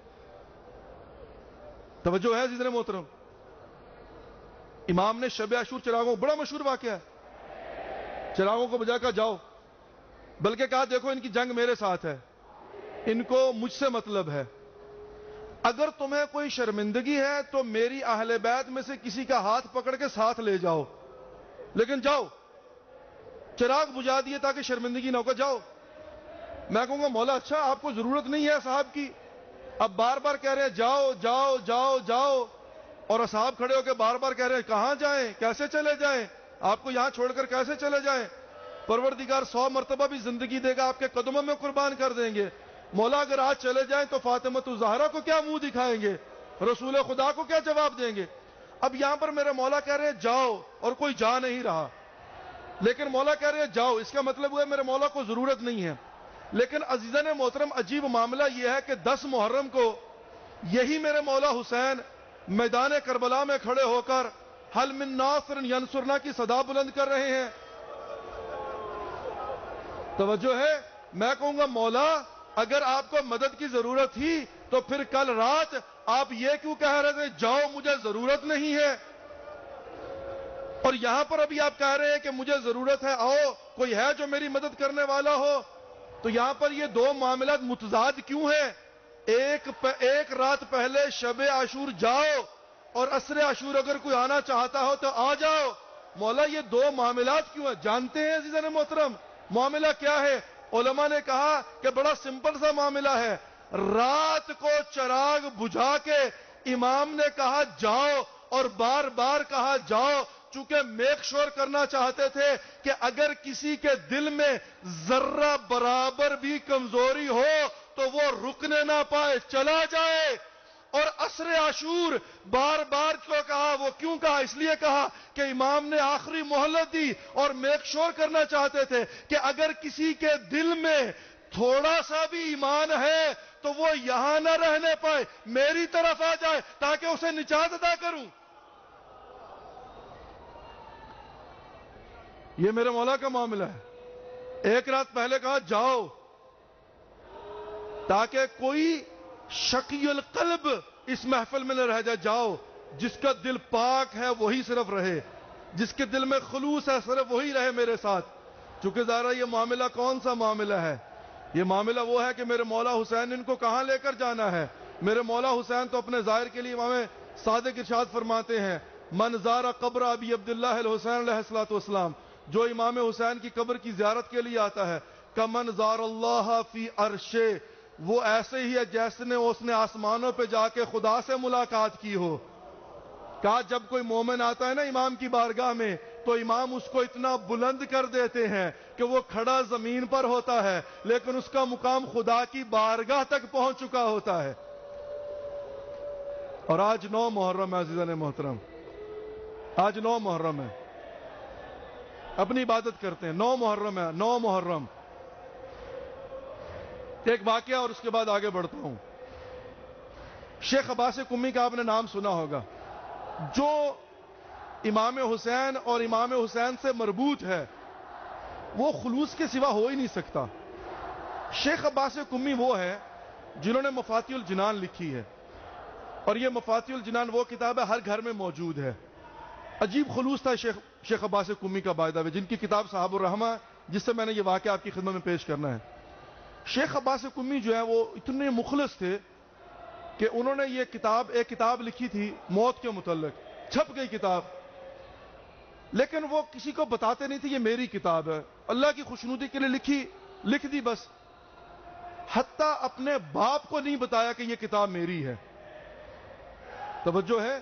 توجہ ہے عزیزان محترم. امام نے شب عاشور چراغوں، بڑا مشہور واقعہ ہے، چراغوں کو بجھا کر جاؤ، بلکہ کہا دیکھو ان کی جنگ میرے ساتھ ہے، ان کو مجھ سے مطلب ہے. اگر تمہیں کوئی شرمندگی ہے تو میری اہل بیت میں سے کسی کا ہاتھ پکڑ کے ساتھ لے جاؤ، لیکن جاؤ. چراغ بجھا دیے تاکہ شرمندگی نہ ہو کر جاؤ. میں کہوں گا مولا اچھا آپ کو ضرورت نہیں ہے صاحب کی، اب بار بار کہہ رہے ہیں جاؤ جاؤ جاؤ جاؤ، اور اصحاب کھڑے ہو کے بار بار کہہ رہے ہیں کہاں جائیں، کیسے چلے جائیں، آپ کو یہاں چھوڑ کر کیسے چلے جائیں. پروردگار سو مرتبہ بھی زندگی دے گا، آپ کے قدموں میں قربان کر دیں گے. مولا اگر آج چلے جائیں تو فاطمہ الزہرا کو کیا منہ دکھائیں گے، رسول خدا کو کیا جواب دیں گے. اب یہاں پر میرے مولا کہہ رہے ہیں جاؤ اور کوئی جا نہیں رہا، لیکن مولا کہہ رہے ہیں جاؤ، اس کا مطلب ہوا میرے مولا کو ضرورت نہیں ہے. لیکن عزیزان محترم عجیب معاملہ یہ ہے کہ دس محرم کو یہی میرے مولا حسین میدان کربلا میں کھڑے ہو کر حل من ناصر ینصرنا کی صدا بلند کر رہے ہیں. توجہ ہے. میں کہوں گا مولا اگر آپ کو مدد کی ضرورت تھی تو پھر کل رات آپ یہ کیوں کہہ رہے تھے جاؤ مجھے ضرورت نہیں ہے، اور یہاں پر ابھی آپ کہہ رہے ہیں کہ مجھے ضرورت ہے، آؤ کوئی ہے جو میری مدد کرنے والا ہو. تو یہاں پر یہ دو معاملات متضاد کیوں ہیں؟ ایک ایک رات پہلے شب عاشور جاؤ اور عصر عاشور اگر کوئی آنا چاہتا ہو تو آ جاؤ. مولا یہ دو معاملات کیوں ہیں؟ جانتے ہیں عزیزان محترم معاملہ کیا ہے؟ علماء نے کہا کہ بڑا سمپل سا معاملہ ہے. رات کو چراغ بجھا کے امام نے کہا جاؤ اور بار بار کہا جاؤ، چونکہ میک شور کرنا چاہتے تھے کہ اگر کسی کے دل میں ذرہ برابر بھی کمزوری ہو تو وہ رکنے نہ پائے، چلا جائے. اور عصر عاشور بار بار کیوں کہا؟ وہ کیوں کہا؟ اس لیے کہا کہ امام نے آخری مہلت دی اور میک شور کرنا چاہتے تھے کہ اگر کسی کے دل میں تھوڑا سا بھی ایمان ہے تو وہ یہاں نہ رہنے پائے، میری طرف آ جائے تاکہ اسے نجات عطا کروں. یہ میرے مولا کا معاملہ ہے. ایک رات پہلے کہا جاؤ تاکہ کوئی شقی القلب اس محفل میں نہ رہ جائے. جاؤ، جس کا دل پاک ہے وہی صرف رہے، جس کے دل میں خلوص ہے صرف وہی رہے میرے ساتھ. چونکہ ذرا یہ معاملہ کون سا معاملہ ہے؟ یہ معاملہ وہ ہے کہ میرے مولا حسین ان کو کہاں لے کر جانا ہے. میرے مولا حسین تو اپنے ظاہر کے لیے امام صادق ارشاد فرماتے ہیں من زار قبر ابی عبداللہ الحسین علیہ الصلوۃ والسلام، جو امام حسین کی قبر کی زیارت کے لیے آتا ہے کمن زار اللہ فی عرشے، وہ ایسے ہی ہے جیسے نے اس نے آسمانوں پہ جا کے خدا سے ملاقات کی ہو. کہا جب کوئی مومن آتا ہے نا امام کی بارگاہ میں تو امام اس کو اتنا بلند کر دیتے ہیں کہ وہ کھڑا زمین پر ہوتا ہے لیکن اس کا مقام خدا کی بارگاہ تک پہنچ چکا ہوتا ہے. اور آج نو محرم ہے عزیزان محترم، آج نو محرم ہے، اپنی عبادت کرتے ہیں. نو محرم ہے، نو محرم. ایک واقعہ اور اس کے بعد آگے بڑھتا ہوں. شیخ عباس قمی کا آپ نے نام سنا ہوگا، جو امام حسین اور امام حسین سے مربوط ہے وہ خلوص کے سوا ہو ہی نہیں سکتا. شیخ عباس قمی وہ ہے جنہوں نے مفاتیح الجنان لکھی ہے، اور یہ مفاتیح الجنان وہ کتاب ہے ہر گھر میں موجود ہے. عجیب خلوص تھا شیخ شیخ عباس قمی کا باعدہ ہے، جن کی کتاب صحاب الرحمہ جس سے میں نے یہ واقعہ آپ کی خدمت میں پیش کرنا ہے. شیخ عباس قمی جو ہے وہ اتنے مخلص تھے کہ انہوں نے یہ کتاب ایک کتاب لکھی تھی موت کے متعلق، چھپ گئی کتاب، لیکن وہ کسی کو بتاتے نہیں تھے یہ میری کتاب ہے، اللہ کی خوشنودی کے لیے لکھی، لکھ دی بس. حتیٰ اپنے باپ کو نہیں بتایا کہ یہ کتاب میری ہے. توجہ ہے.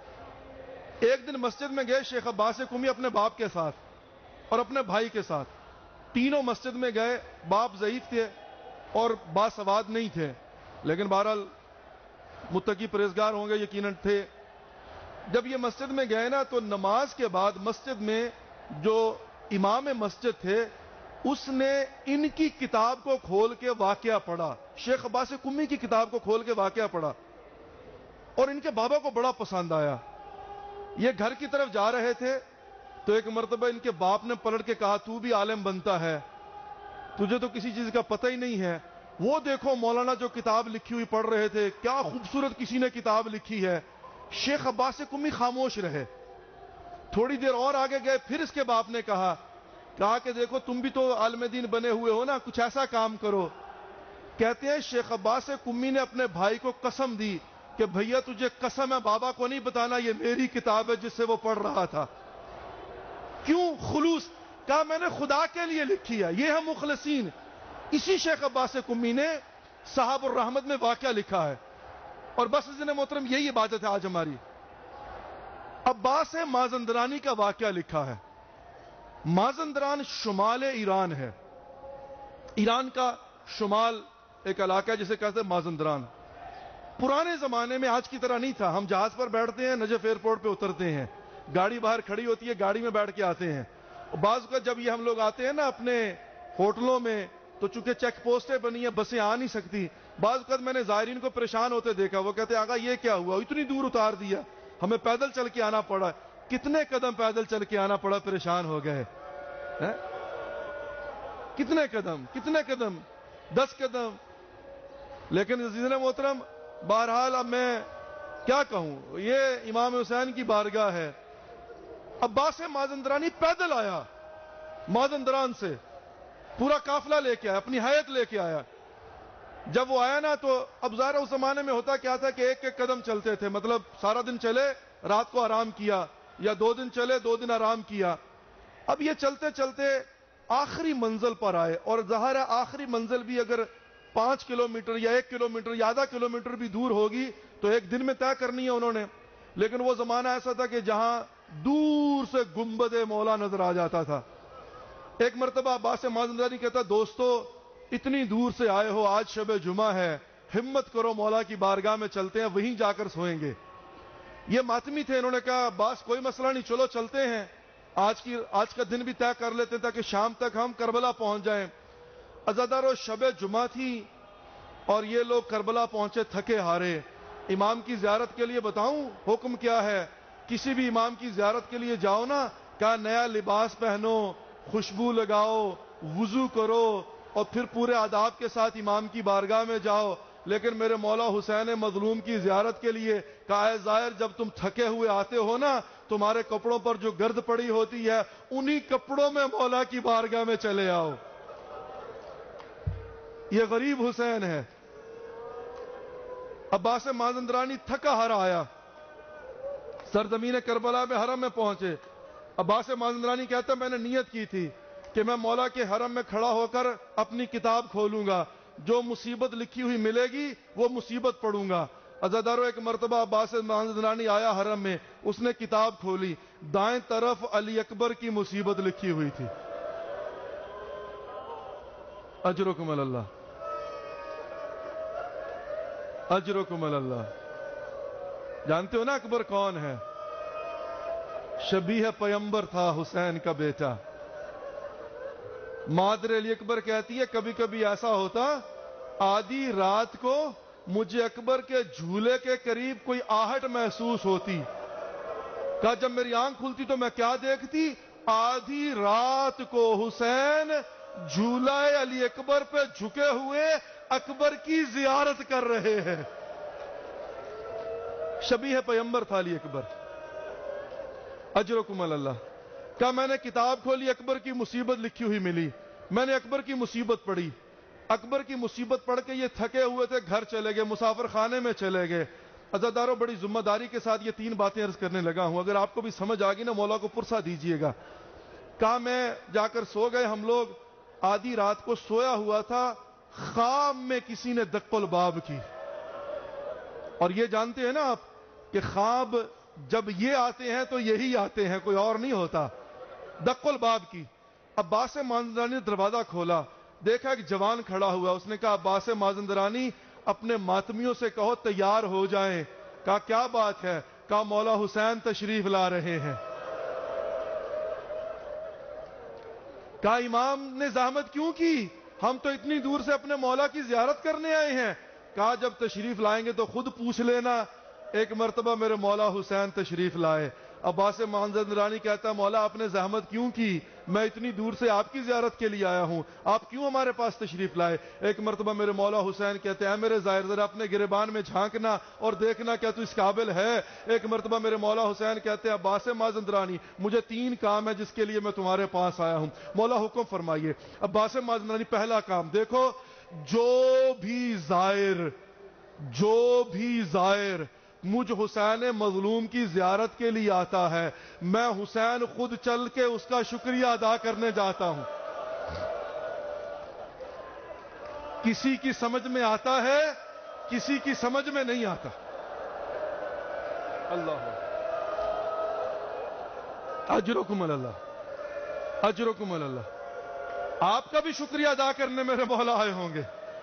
ایک دن مسجد میں گئے شیخ عباس قمی اپنے باپ کے ساتھ اور اپنے بھائی کے ساتھ، تینوں مسجد میں گئے. باپ ضعیف تھے اور باسواد نہیں تھے، لیکن بہرحال متقی پرہیزگار ہوں گے یقیناً تھے. جب یہ مسجد میں گئے نا تو نماز کے بعد مسجد میں جو امام مسجد تھے اس نے ان کی کتاب کو کھول کے واقعہ پڑھا، شیخ عباس قمی کی کتاب کو کھول کے واقعہ پڑھا، اور ان کے بابا کو بڑا پسند آیا. یہ گھر کی طرف جا رہے تھے تو ایک مرتبہ ان کے باپ نے پلٹ کے کہا تو بھی عالم بنتا ہے، تجھے تو کسی چیز کا پتہ ہی نہیں ہے. وہ دیکھو مولانا جو کتاب لکھی ہوئی پڑھ رہے تھے، کیا خوبصورت کسی نے کتاب لکھی ہے. شیخ عباس قمی خاموش رہے. تھوڑی دیر اور آگے گئے، پھر اس کے باپ نے کہا کہا کہ دیکھو تم بھی تو عالم دین بنے ہوئے ہو نا، کچھ ایسا کام کرو. کہتے ہیں شیخ عباس قمی نے اپنے بھائی کو قسم دی کہ بھیا تجھے قسم ہے بابا کو نہیں بتانا یہ میری کتاب ہے جس سے وہ پڑھ رہا تھا. کیوں؟ خلوص. کہا میں نے خدا کے لیے لکھی ہے، یہ ہے مخلصین. اسی شیخ عباس قمی نے صحاب الرحمت میں واقعہ لکھا ہے. اور بس عزیزان محترم یہی عبادت ہے آج ہماری. عباس مازندرانی کا واقعہ لکھا ہے. مازندران شمال ایران ہے. ایران کا شمال ایک علاقہ ہے جسے کہتے ہیں مازندران. پرانے زمانے میں آج کی طرح نہیں تھا. ہم جہاز پر بیٹھتے ہیں، نجف ایئرپورٹ پہ اترتے ہیں، گاڑی باہر کھڑی ہوتی ہے، گاڑی میں بیٹھ کے آتے ہیں. بعض کا جب یہ ہم لوگ آتے ہیں نا اپنے ہوٹلوں میں تو چونکہ چیک پوسٹیں بنی ہیں بسیں آ نہیں سکتی. بعض وقت میں نے زائرین کو پریشان ہوتے دیکھا، وہ کہتے ہیں آقا یہ کیا ہوا، اتنی دور اتار دیا، ہمیں پیدل چل کے آنا پڑا. کتنے قدم پیدل چل کے آنا پڑا، پریشان ہو گئے. کتنے قدم کتنے قدم دس قدم. لیکن عزیزان محترم بہرحال اب میں کیا کہوں، یہ امام حسین کی بارگاہ ہے. عباس مازندرانی پیدل آیا مازندران سے، پورا قافلہ لے کے آیا، اپنی حیت لے کے آیا. جب وہ آیا نا تو اب ظاہر اس زمانے میں ہوتا کیا تھا کہ ایک ایک قدم چلتے تھے، مطلب سارا دن چلے رات کو آرام کیا، یا دو دن چلے دو دن آرام کیا. اب یہ چلتے چلتے آخری منزل پر آئے، اور ظاہر ہے آخری منزل بھی اگر پانچ کلومیٹر یا ایک کلومیٹر یا آدھا کلومیٹر بھی دور ہوگی تو ایک دن میں طے کرنی ہے انہوں نے. لیکن وہ زمانہ ایسا تھا کہ جہاں دور سے گنبد مولا نظر آ جاتا تھا. ایک مرتبہ عباس مازندرانی کہتا دوستو اتنی دور سے آئے ہو، آج شب جمعہ ہے، ہمت کرو مولا کی بارگاہ میں چلتے ہیں، وہیں جا کر سوئیں گے. یہ ماتمی تھے، انہوں نے کہا عباس کوئی مسئلہ نہیں، چلو چلتے ہیں، آج کی آج کا دن بھی طے کر لیتے ہیں تاکہ شام تک ہم کربلا پہنچ جائیں. عزادارو شب جمعہ تھی اور یہ لوگ کربلا پہنچے تھکے ہارے. امام کی زیارت کے لیے بتاؤں حکم کیا ہے؟ کسی بھی امام کی زیارت کے لیے جاؤ نا، کہا نیا لباس پہنو، خوشبو لگاؤ، وضو کرو اور پھر پورے آداب کے ساتھ امام کی بارگاہ میں جاؤ. لیکن میرے مولا حسین مظلوم کی زیارت کے لیے کہا اے ظاہر جب تم تھکے ہوئے آتے ہو نا، تمہارے کپڑوں پر جو گرد پڑی ہوتی ہے انہی کپڑوں میں مولا کی بارگاہ میں چلے آؤ. یہ غریب حسین ہے. عباس مازندرانی تھکا ہارا آیا، سرزمین کربلا میں حرم میں پہنچے. عباس مازندرانی کہتا ہے میں نے نیت کی تھی کہ میں مولا کے حرم میں کھڑا ہو کر اپنی کتاب کھولوں گا، جو مصیبت لکھی ہوئی ملے گی وہ مصیبت پڑھوں گا. عزادارو ایک مرتبہ عباس مازندرانی آیا حرم میں، اس نے کتاب کھولی، دائیں طرف علی اکبر کی مصیبت لکھی ہوئی تھی. اجرکم اللہ، اجرکم اللہ. جانتے ہو نا اکبر کون ہے؟ شبیہ پیمبر تھا، حسین کا بیٹا. مادر علی اکبر کہتی ہے کبھی کبھی ایسا ہوتا آدھی رات کو مجھے اکبر کے جھولے کے قریب کوئی آہٹ محسوس ہوتی. کہا جب میری آنکھ کھلتی تو میں کیا دیکھتی؟ آدھی رات کو حسین جھولا علی اکبر پہ جھکے ہوئے اکبر کی زیارت کر رہے ہیں. شبیہ پیمبر تھا علی اکبر. اجرکم اللہ. کہا میں نے کتاب کھولی، اکبر کی مصیبت لکھی ہوئی ملی، میں نے اکبر کی مصیبت پڑھی. اکبر کی مصیبت پڑھ کے یہ تھکے ہوئے تھے، گھر چلے گئے، مسافر خانے میں چلے گئے. عزادارو بڑی ذمہ داری کے ساتھ یہ تین باتیں عرض کرنے لگا ہوں، اگر آپ کو بھی سمجھ آ گئی نا مولا کو پرسہ دیجئے گا. کہا میں جا کر سو گئے ہم لوگ، آدھی رات کو سویا ہوا تھا، خواب میں کسی نے دق الباب کی. اور یہ جانتے ہیں نا آپ کہ خواب جب یہ آتے ہیں تو یہی آتے ہیں، کوئی اور نہیں ہوتا. دق الباب کی. عباس مازندرانی نے دروازہ کھولا، دیکھا ایک جوان کھڑا ہوا. اس نے کہا عباس مازندرانی اپنے ماتمیوں سے کہو تیار ہو جائیں. کہا کیا بات ہے؟ کہا مولا حسین تشریف لا رہے ہیں. کہا امام نے زحمت کیوں کی؟ ہم تو اتنی دور سے اپنے مولا کی زیارت کرنے آئے ہیں. کہا جب تشریف لائیں گے تو خود پوچھ لینا. ایک مرتبہ میرے مولا حسین تشریف لائے. عباس مازندرانی کہتا ہے مولا آپ نے زحمت کیوں کی؟ میں اتنی دور سے آپ کی زیارت کے لیے آیا ہوں، آپ کیوں ہمارے پاس تشریف لائے؟ ایک مرتبہ میرے مولا حسین کہتے ہیں اے میرے ظاہر ذرا اپنے گریبان میں جھانکنا اور دیکھنا کیا تو اس قابل ہے. ایک مرتبہ میرے مولا حسین کہتے ہیں عباس مازندرانی مجھے تین کام ہے جس کے لیے میں تمہارے پاس آیا ہوں. مولا حکم فرمائیے. عباس مازندرانی پہلا کام دیکھو، جو بھی زائر جو بھی زائر مجھ حسین مظلوم کی زیارت کے لیے آتا ہے، میں حسین خود چل کے اس کا شکریہ ادا کرنے جاتا ہوں. کسی کی سمجھ میں آتا ہے، کسی کی سمجھ میں نہیں آتا. اللہ اجرکم اللہ، اجرکم اللہ. آپ کا بھی شکریہ ادا کرنے میرے مولا آئے ہوں گے.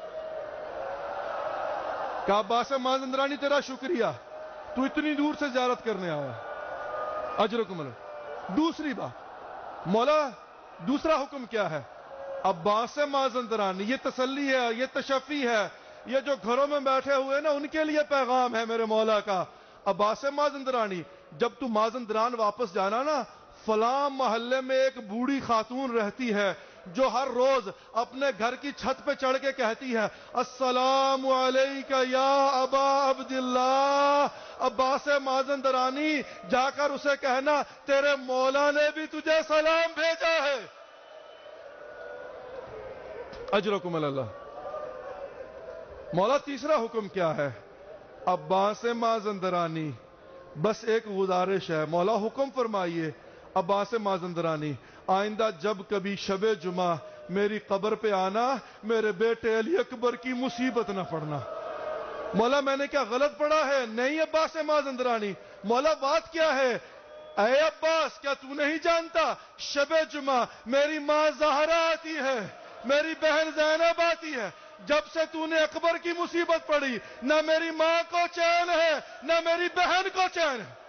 کہ عباس مازندرانی تیرا شکریہ، تو اتنی دور سے زیارت کرنے آیا. اجرکم اللہ. دوسری بات مولا دوسرا حکم کیا ہے؟ عباس مازندرانی، یہ تسلی ہے، یہ تشفی ہے، یہ جو گھروں میں بیٹھے ہوئے نا ان کے لیے پیغام ہے میرے مولا کا. عباس مازندرانی جب تو مازندران واپس جانا نا، فلاں محلے میں ایک بوڑھی خاتون رہتی ہے جو ہر روز اپنے گھر کی چھت پہ چڑھ کے کہتی ہے السلام علیکہ یا ابا عبداللہ. عباس مازندرانی جا کر اسے کہنا تیرے مولا نے بھی تجھے سلام بھیجا ہے. اجرکم اللہ. مولا تیسرا حکم کیا ہے؟ عباس مازندرانی، بس ایک گزارش ہے، مولا حکم فرمائیے عباس مازندرانی آئندہ جب کبھی شب جمعہ میری قبر پہ آنا، میرے بیٹے علی اکبر کی مصیبت نہ پڑنا۔ مولا میں نے کیا غلط پڑھا ہے؟ نہیں عباس مازندرانی، مولا بات کیا ہے؟ اے عباس کیا تو نہیں جانتا شب جمعہ میری ماں زہرا آتی ہے، میری بہن زینب آتی ہے، جب سے تو نے اکبر کی مصیبت پڑی نہ میری ماں کو چین ہے نہ میری بہن کو چین ہے۔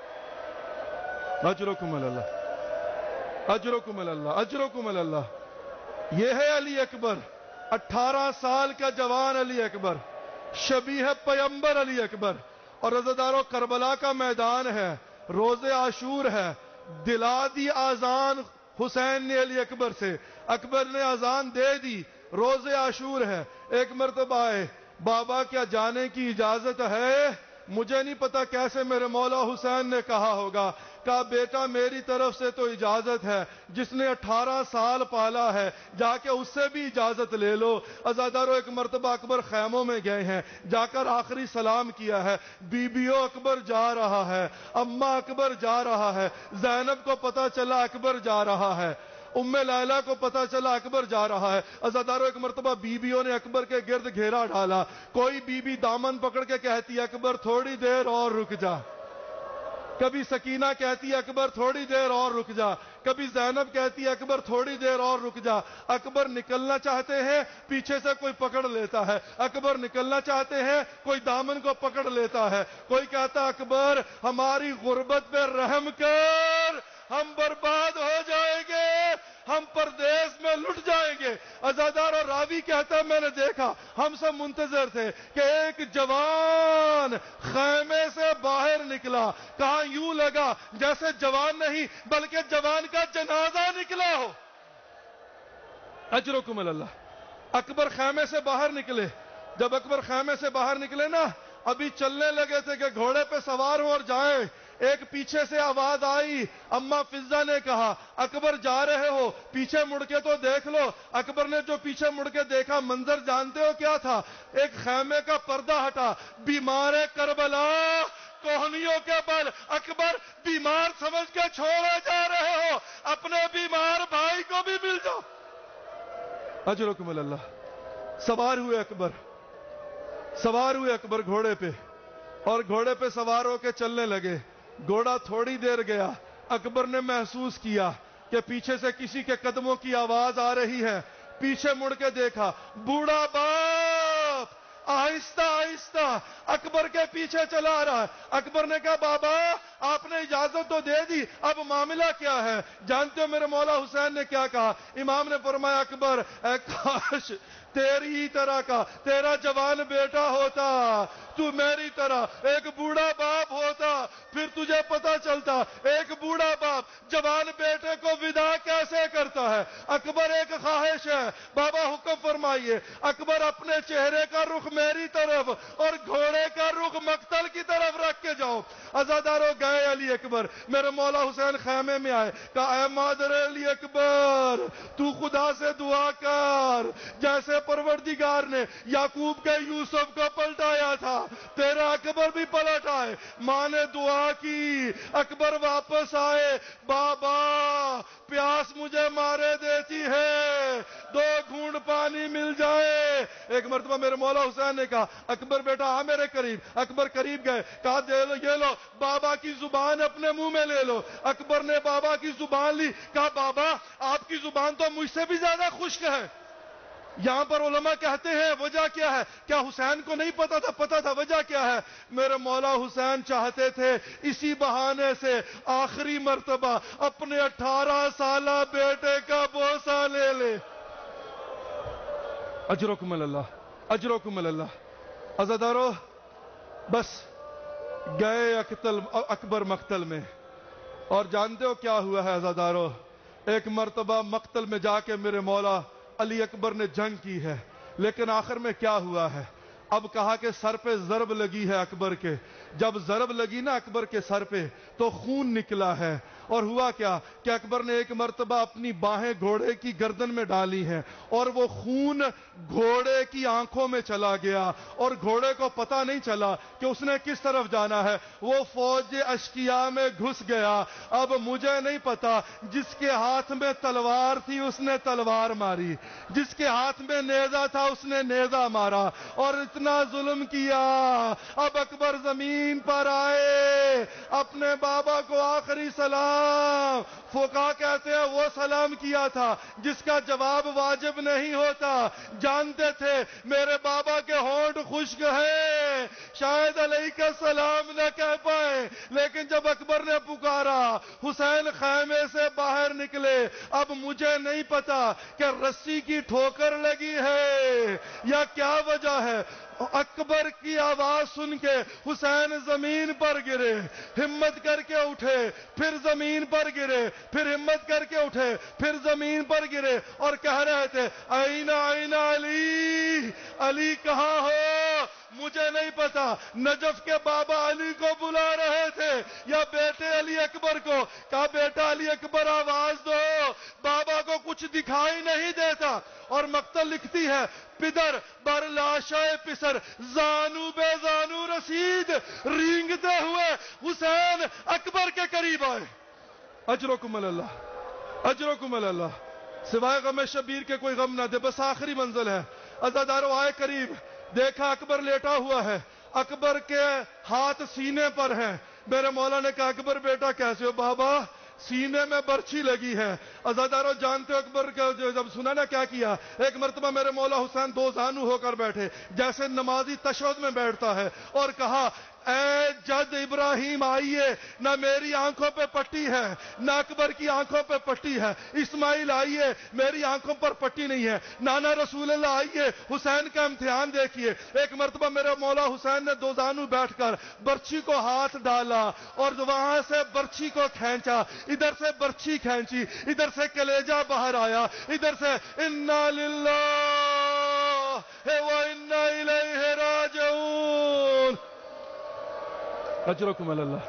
اجرکم اللہ، اجرکم اللہ، اجرکم اللہ۔ یہ ہے علی اکبر، اٹھارہ سال کا جوان علی اکبر، شبیہ پیمبر علی اکبر۔ اور عزیزانو کربلا کا میدان ہے، روز عاشور ہے، دلا دی آزان حسین نے علی اکبر سے، اکبر نے آزان دے دی، روز عاشور ہے۔ ایک مرتبہ آئے، بابا کیا جانے کی اجازت ہے؟ مجھے نہیں پتا کیسے میرے مولا حسین نے کہا ہوگا، کہا بیٹا میری طرف سے تو اجازت ہے، جس نے اٹھارہ سال پالا ہے جا کے اس سے بھی اجازت لے لو۔ عزادارو ایک مرتبہ اکبر خیموں میں گئے ہیں، جا کر آخری سلام کیا ہے، بیبیوں اکبر جا رہا ہے، اماں اکبر جا رہا ہے، زینب کو پتا چلا اکبر جا رہا ہے، ام لیلا کو پتا چلا اکبر جا رہا ہے۔ عزادارو ایک مرتبہ بیبیوں نے اکبر کے گرد گھیرا ڈالا، کوئی بی بی دامن پکڑ کے کہتی ہے اکبر تھوڑی دیر اور رک جا، کبھی سکینہ کہتی ہے اکبر تھوڑی دیر اور رک جا، کبھی زینب کہتی ہے اکبر تھوڑی دیر اور رک جا۔ اکبر نکلنا چاہتے ہیں، پیچھے سے کوئی پکڑ لیتا ہے، اکبر نکلنا چاہتے ہیں، کوئی دامن کو پکڑ لیتا ہے، کوئی کہتا ہے اکبر ہماری غربت پہ رحم کر، ہم برباد ہو جائیں گے، ہم پردیس میں لٹ جائیں گے۔ عزادار اور راوی کہتا ہے میں نے دیکھا، ہم سب منتظر تھے کہ ایک جوان خیمے سے باہر نکلا، کہاں یوں لگا جیسے جوان نہیں بلکہ جوان کا جنازہ نکلا ہو۔ اجرکم اللہ۔ اکبر خیمے سے باہر نکلے، جب اکبر خیمے سے باہر نکلے نا، ابھی چلنے لگے تھے کہ گھوڑے پہ سوار ہو اور جائیں، ایک پیچھے سے آواز آئی، اماں فضہ نے کہا اکبر جا رہے ہو پیچھے مڑ کے تو دیکھ لو۔ اکبر نے جو پیچھے مڑ کے دیکھا منظر جانتے ہو کیا تھا؟ ایک خیمے کا پردہ ہٹا، بیمار کربلا کوہنیوں کے بل اکبر بیمار سمجھ کے چھوڑے جا رہے ہو، اپنے بیمار بھائی کو بھی مل جاؤ۔ اجرکم اللہ۔ سوار ہوئے اکبر، سوار ہوئے اکبر گھوڑے پہ، اور گھوڑے پہ سوار ہو کے چلنے لگے۔ گھوڑا تھوڑی دیر گیا، اکبر نے محسوس کیا کہ پیچھے سے کسی کے قدموں کی آواز آ رہی ہے، پیچھے مڑ کے دیکھا، بوڑھا باپ آہستہ آہستہ اکبر کے پیچھے چلا آ رہا ہے۔ اکبر نے کہا بابا آپ نے اجازت تو دے دی، اب معاملہ کیا ہے؟ جانتے ہو میرے مولا حسین نے کیا کہا؟ امام نے فرمایا اکبر اے کاش تیری ہی طرح کا تیرا جوان بیٹا ہوتا، تو میری طرح ایک بوڑھا باپ ہوتا، پھر تجھے پتا چلتا ایک بوڑھا باپ جوان بیٹے کو ودا کیسے کرتا ہے۔ اکبر ایک خواہش ہے، بابا حکم فرمائیے، اکبر اپنے چہرے کا رخ میری طرف اور گھوڑے کا رخ مقتل کی طرف رکھ کے جاؤ۔ عزادارو گئے علی اکبر، میرے مولا حسین خیمے میں آئے، کہا اے مادر علی اکبر تو خدا سے دعا کر، جیسے پروردگار نے یعقوب کے یوسف کو پلٹایا تھا تیرا اکبر بھی پلٹ آئے۔ ماں نے دعا کی، اکبر واپس آئے، بابا پیاس مجھے مارے دیتی ہے، دو گھونٹ پانی مل جائے۔ ایک مرتبہ میرے مولا حسین نے کہا اکبر بیٹا آ میرے قریب۔ اکبر قریب گئے، کہا دے لو یہ لو بابا کی زبان اپنے منہ میں لے لو۔ اکبر نے بابا کی زبان لی، کہا بابا آپ کی زبان تو مجھ سے بھی زیادہ خشک ہے۔ یہاں پر علماء کہتے ہیں وجہ کیا ہے؟ کیا حسین کو نہیں پتا تھا؟ پتا تھا۔ وجہ کیا ہے؟ میرے مولا حسین چاہتے تھے اسی بہانے سے آخری مرتبہ اپنے اٹھارہ سالہ بیٹے کا بوسہ لے لے۔ اجرکم اللہ، اجرکم اللہ۔ عزادارو بس گئے اکتل اکبر مقتل میں، اور جانتے ہو کیا ہوا ہے عزادارو؟ ایک مرتبہ مقتل میں جا کے میرے مولا علی اکبر نے جنگ کی ہے، لیکن آخر میں کیا ہوا ہے؟ اب کہا کہ سر پہ ضرب لگی ہے اکبر کے، جب ضرب لگی نا اکبر کے سر پہ تو خون نکلا ہے، اور ہوا کیا کہ اکبر نے ایک مرتبہ اپنی باہیں گھوڑے کی گردن میں ڈالی ہیں اور وہ خون گھوڑے کی آنکھوں میں چلا گیا اور گھوڑے کو پتہ نہیں چلا کہ اس نے کس طرف جانا ہے. وہ فوج اشکیا میں گھس گیا. اب مجھے نہیں پتا جس کے ہاتھ میں تلوار تھی اس نے تلوار ماری, جس کے ہاتھ میں نیزہ تھا اس نے نیزہ مارا اور اتنا ظلم کیا. اب اکبر زمین پر آئے, اپنے بابا کو آخری سلام, فقہا کہتے ہیں وہ سلام کیا تھا جس کا جواب واجب نہیں ہوتا. جانتے تھے میرے بابا کے ہونٹ خشک ہیں, شاید علیہ کا سلام نہ کہہ پائے, لیکن جب اکبر نے پکارا حسین خیمے سے باہر نکلے. اب مجھے نہیں پتا کہ رسی کی ٹھوکر لگی ہے یا کیا وجہ ہے, اکبر کی آواز سن کے حسین زمین پر گرے, ہمت کر کے اٹھے, پھر زمین پر گرے, پھر ہمت کر کے اٹھے, پھر زمین پر گرے اور کہہ رہے تھے اینا اینا علی, علی کہاں ہو؟ مجھے نہیں پتا نجف کے بابا علی کو بلا رہے تھے یا بیٹے علی اکبر کو. کہا بیٹا علی اکبر آواز دو, بابا کو کچھ دکھائی نہیں دیتا. اور مقتل لکھتی ہے پدر بر لاشائے پسر زانو بے زانو رسید, رینگتے ہوئے حسین اکبر کے قریب آئے. اجرکم اللہ, اجرکم اللہ. سوائے غم شبیر کے کوئی غم نہ دے, بس آخری منزل ہے. عزادارو آئے قریب, دیکھا اکبر لیٹا ہوا ہے, اکبر کے ہاتھ سینے پر ہیں. میرے مولا نے کہا اکبر بیٹا کیسے ہو؟ بابا سینے میں برچھی لگی ہے. عزادارو جانتے ہو اکبر کا جب سنا نا کیا کیا؟ ایک مرتبہ میرے مولا حسین دو زانو ہو کر بیٹھے جیسے نمازی تشہد میں بیٹھتا ہے اور کہا اے جد ابراہیم آئیے, نہ میری آنکھوں پہ پٹی ہے نہ اکبر کی آنکھوں پہ پٹی ہے. اسماعیل آئیے, میری آنکھوں پر پٹی نہیں ہے. نانا رسول اللہ آئیے, حسین کا امتحان دیکھیے. ایک مرتبہ میرے مولا حسین نے دو زانو بیٹھ کر برچھی کو ہاتھ ڈالا اور وہاں سے برچھی کو کھینچا, ادھر سے برچھی کھینچی, ادھر سے کلیجہ باہر آیا, ادھر سے انا للہ و انا الیہ راجعون. اجرکم اللہ,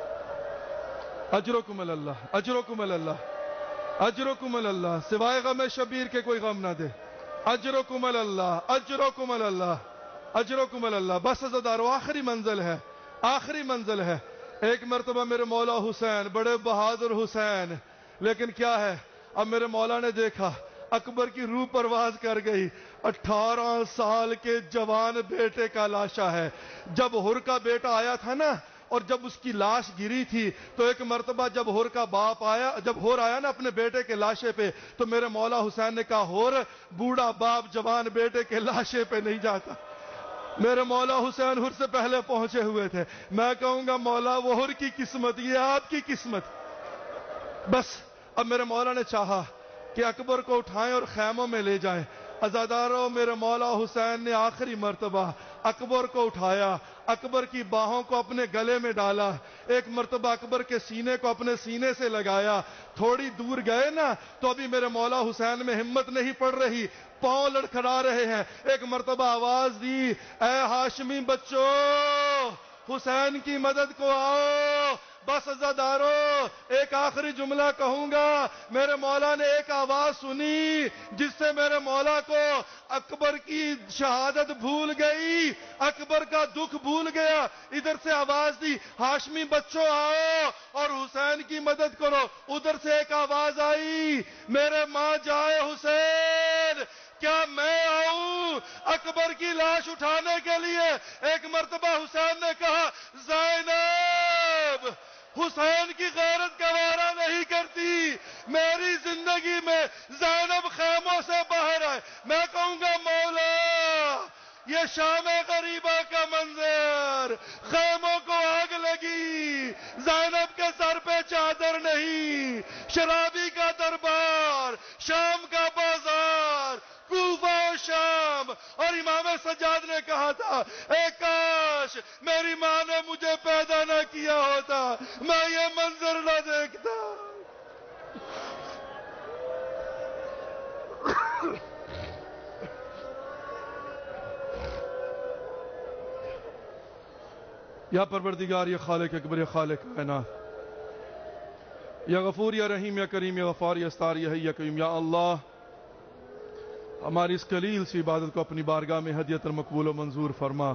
اجرکم اللہ, اجرکم اللہ, اجرکم اللہ. سوائے غم شبیر کے کوئی غم نہ دے. اجرکم اللہ, اجرکم اللہ, اجرکم اللہ. بس عزادارو آخری منزل ہے, آخری منزل ہے. ایک مرتبہ میرے مولا حسین, بڑے بہادر حسین, لیکن کیا ہے اب میرے مولا نے دیکھا اکبر کی روح پرواز کر گئی. اٹھارہ سال کے جوان بیٹے کا لاشا ہے. جب ہر کا بیٹا آیا تھا نا اور جب اس کی لاش گری تھی تو ایک مرتبہ جب ہور کا باپ آیا, جب ہور آیا نا اپنے بیٹے کے لاشے پہ, تو میرے مولا حسین نے کہا ہور بوڑھا باپ جوان بیٹے کے لاشے پہ نہیں جاتا. میرے مولا حسین ہر سے پہلے پہنچے ہوئے تھے. میں کہوں گا مولا وہ ہر کی قسمت, یہ آپ کی قسمت. بس اب میرے مولا نے چاہا کہ اکبر کو اٹھائیں اور خیموں میں لے جائیں. عزادارو میرے مولا حسین نے آخری مرتبہ اکبر کو اٹھایا, اکبر کی باہوں کو اپنے گلے میں ڈالا, ایک مرتبہ اکبر کے سینے کو اپنے سینے سے لگایا. تھوڑی دور گئے نا تو ابھی میرے مولا حسین میں ہمت نہیں پڑ رہی, پاؤں لڑکھڑا رہے ہیں. ایک مرتبہ آواز دی اے ہاشمی بچوں, حسین کی مدد کو آؤ. بس عزادارو ایک آخری جملہ کہوں گا. میرے مولا نے ایک آواز سنی جس سے میرے مولا کو اکبر کی شہادت بھول گئی, اکبر کا دکھ بھول گیا. ادھر سے آواز دی ہاشمی بچوں آؤ اور حسین کی مدد کرو. ادھر سے ایک آواز آئی میرے ماں جائے حسین, کیا میں آؤں اکبر کی لاش اٹھانے کے لیے؟ ایک مرتبہ حسین نے کہا زینب, حسین کی غیرت گوارا نہیں کرتی میری زندگی میں زینب خیموں سے باہر آئے. میں کہوں گا مولا یہ شام غریبہ کا منظر, خیموں کو آگ لگی, زینب کے سر پہ چادر نہیں, شرابی کا دربار, شام کا بازار, کوفہ و شام. اور امام سجاد نے کہا تھا اے کاش میری ماں نے مجھے پیدا نہ کیا ہوتا, میں یہ منظر نہ دیکھتا. یا پروردگار, یہ خالق اکبر, یہ خالق کائنات, یا غفور یا رحیم یا کریم یا غفار یا ستار یا حی یا قیوم، یا اللہ ہماری اس قلیل سی عبادت کو اپنی بارگاہ میں ہدیۃ مقبول و منظور فرما۔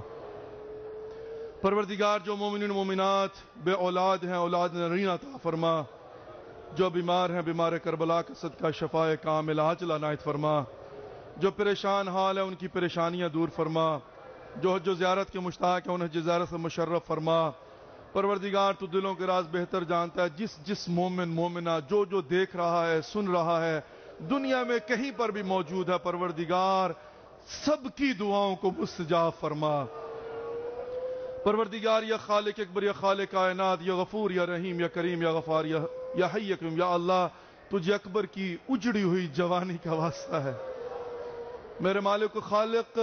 پروردگار جو مومنین و مومنات بے اولاد ہیں اولاد نرین عطا فرما، جو بیمار ہیں بیمار کربلا کا صدقہ شفاء کامل عاجل عنایت فرما، جو پریشان حال ہیں ان کی پریشانیاں دور فرما، جو حج و زیارت کے مشتاق ہیں انہیں حج زیارت سے مشرف فرما۔ پروردگار تو دلوں کے راز بہتر جانتا ہے، جس جس مومن مومنہ جو جو دیکھ رہا ہے سن رہا ہے دنیا میں کہیں پر بھی موجود ہے، پروردگار سب کی دعاؤں کو مستجاب فرما۔ پروردگار یا خالق اکبر یا خالق کائنات یا غفور یا رحیم یا کریم یا غفار یا یا حی یا قیوم، یا اللہ تجھے اکبر کی اجڑی ہوئی جوانی کا واسطہ ہے، میرے مالک و خالق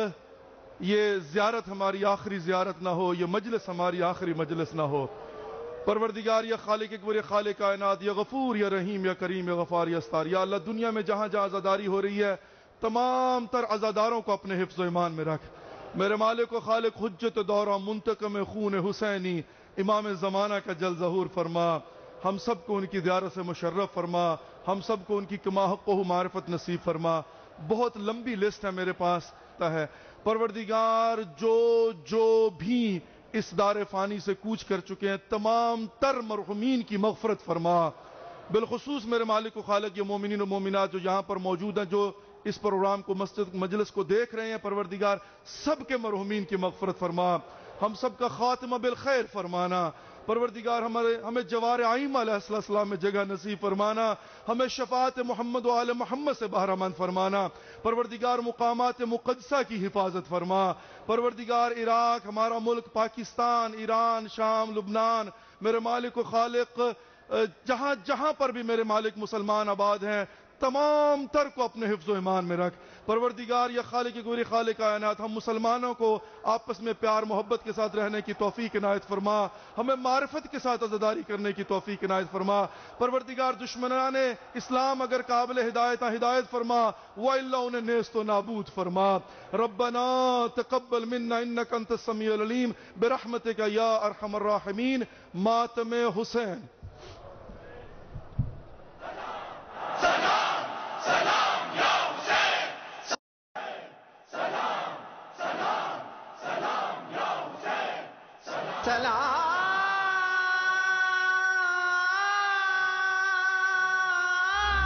یہ زیارت ہماری آخری زیارت نہ ہو، یہ مجلس ہماری آخری مجلس نہ ہو۔ پروردگار یا خالق اکبر یا خالق کائنات یا غفور یا رحیم یا کریم یا غفار یا ستار، یا اللہ دنیا میں جہاں جہاں عزاداری ہو رہی ہے تمام تر عزاداروں کو اپنے حفظ و ایمان میں رکھ، میرے مالک و خالق حجت دورہ منتقم خون حسینی امام زمانہ کا جل ظہور فرما، ہم سب کو ان کی زیارت سے مشرف فرما، ہم سب کو ان کی کما حق و معرفت نصیب فرما۔ بہت لمبی لسٹ ہے میرے پاس ہے، پروردگار جو جو بھی اس دار فانی سے کوچ کر چکے ہیں تمام تر مرحومین کی مغفرت فرما، بالخصوص میرے مالک و خالق یہ مومنین و مومنات جو یہاں پر موجود ہیں، جو اس پروگرام کو مسجد مجلس کو دیکھ رہے ہیں، پروردگار سب کے مرحومین کی مغفرت فرما، ہم سب کا خاتمہ بالخیر فرمانا، پروردگار ہمارے ہمیں جوار ائمہ علیہ السلام میں جگہ نصیب فرمانا، ہمیں شفاعت محمد و آل محمد سے بہرامند فرمانا، پروردگار مقامات مقدسہ کی حفاظت فرما، پروردگار عراق ہمارا ملک پاکستان ایران شام لبنان میرے مالک و خالق جہاں جہاں پر بھی میرے مالک مسلمان آباد ہیں تمام تر کو اپنے حفظ و ایمان میں رکھ، پروردگار یا خالق گوری خالق کائنات ہم مسلمانوں کو آپس میں پیار محبت کے ساتھ رہنے کی توفیق عنایت فرما، ہمیں معرفت کے ساتھ عزاداری کرنے کی توفیق عنایت فرما، پروردگار دشمنان اسلام اگر قابل ہدایت ہدایت فرما وَإِلَّا انہیں نیست و نابود فرما، ربنا تقبل منا انک انت السمیع العلیم برحمتک یا ارحم الراحمین۔ ماتم حسین۔ سلام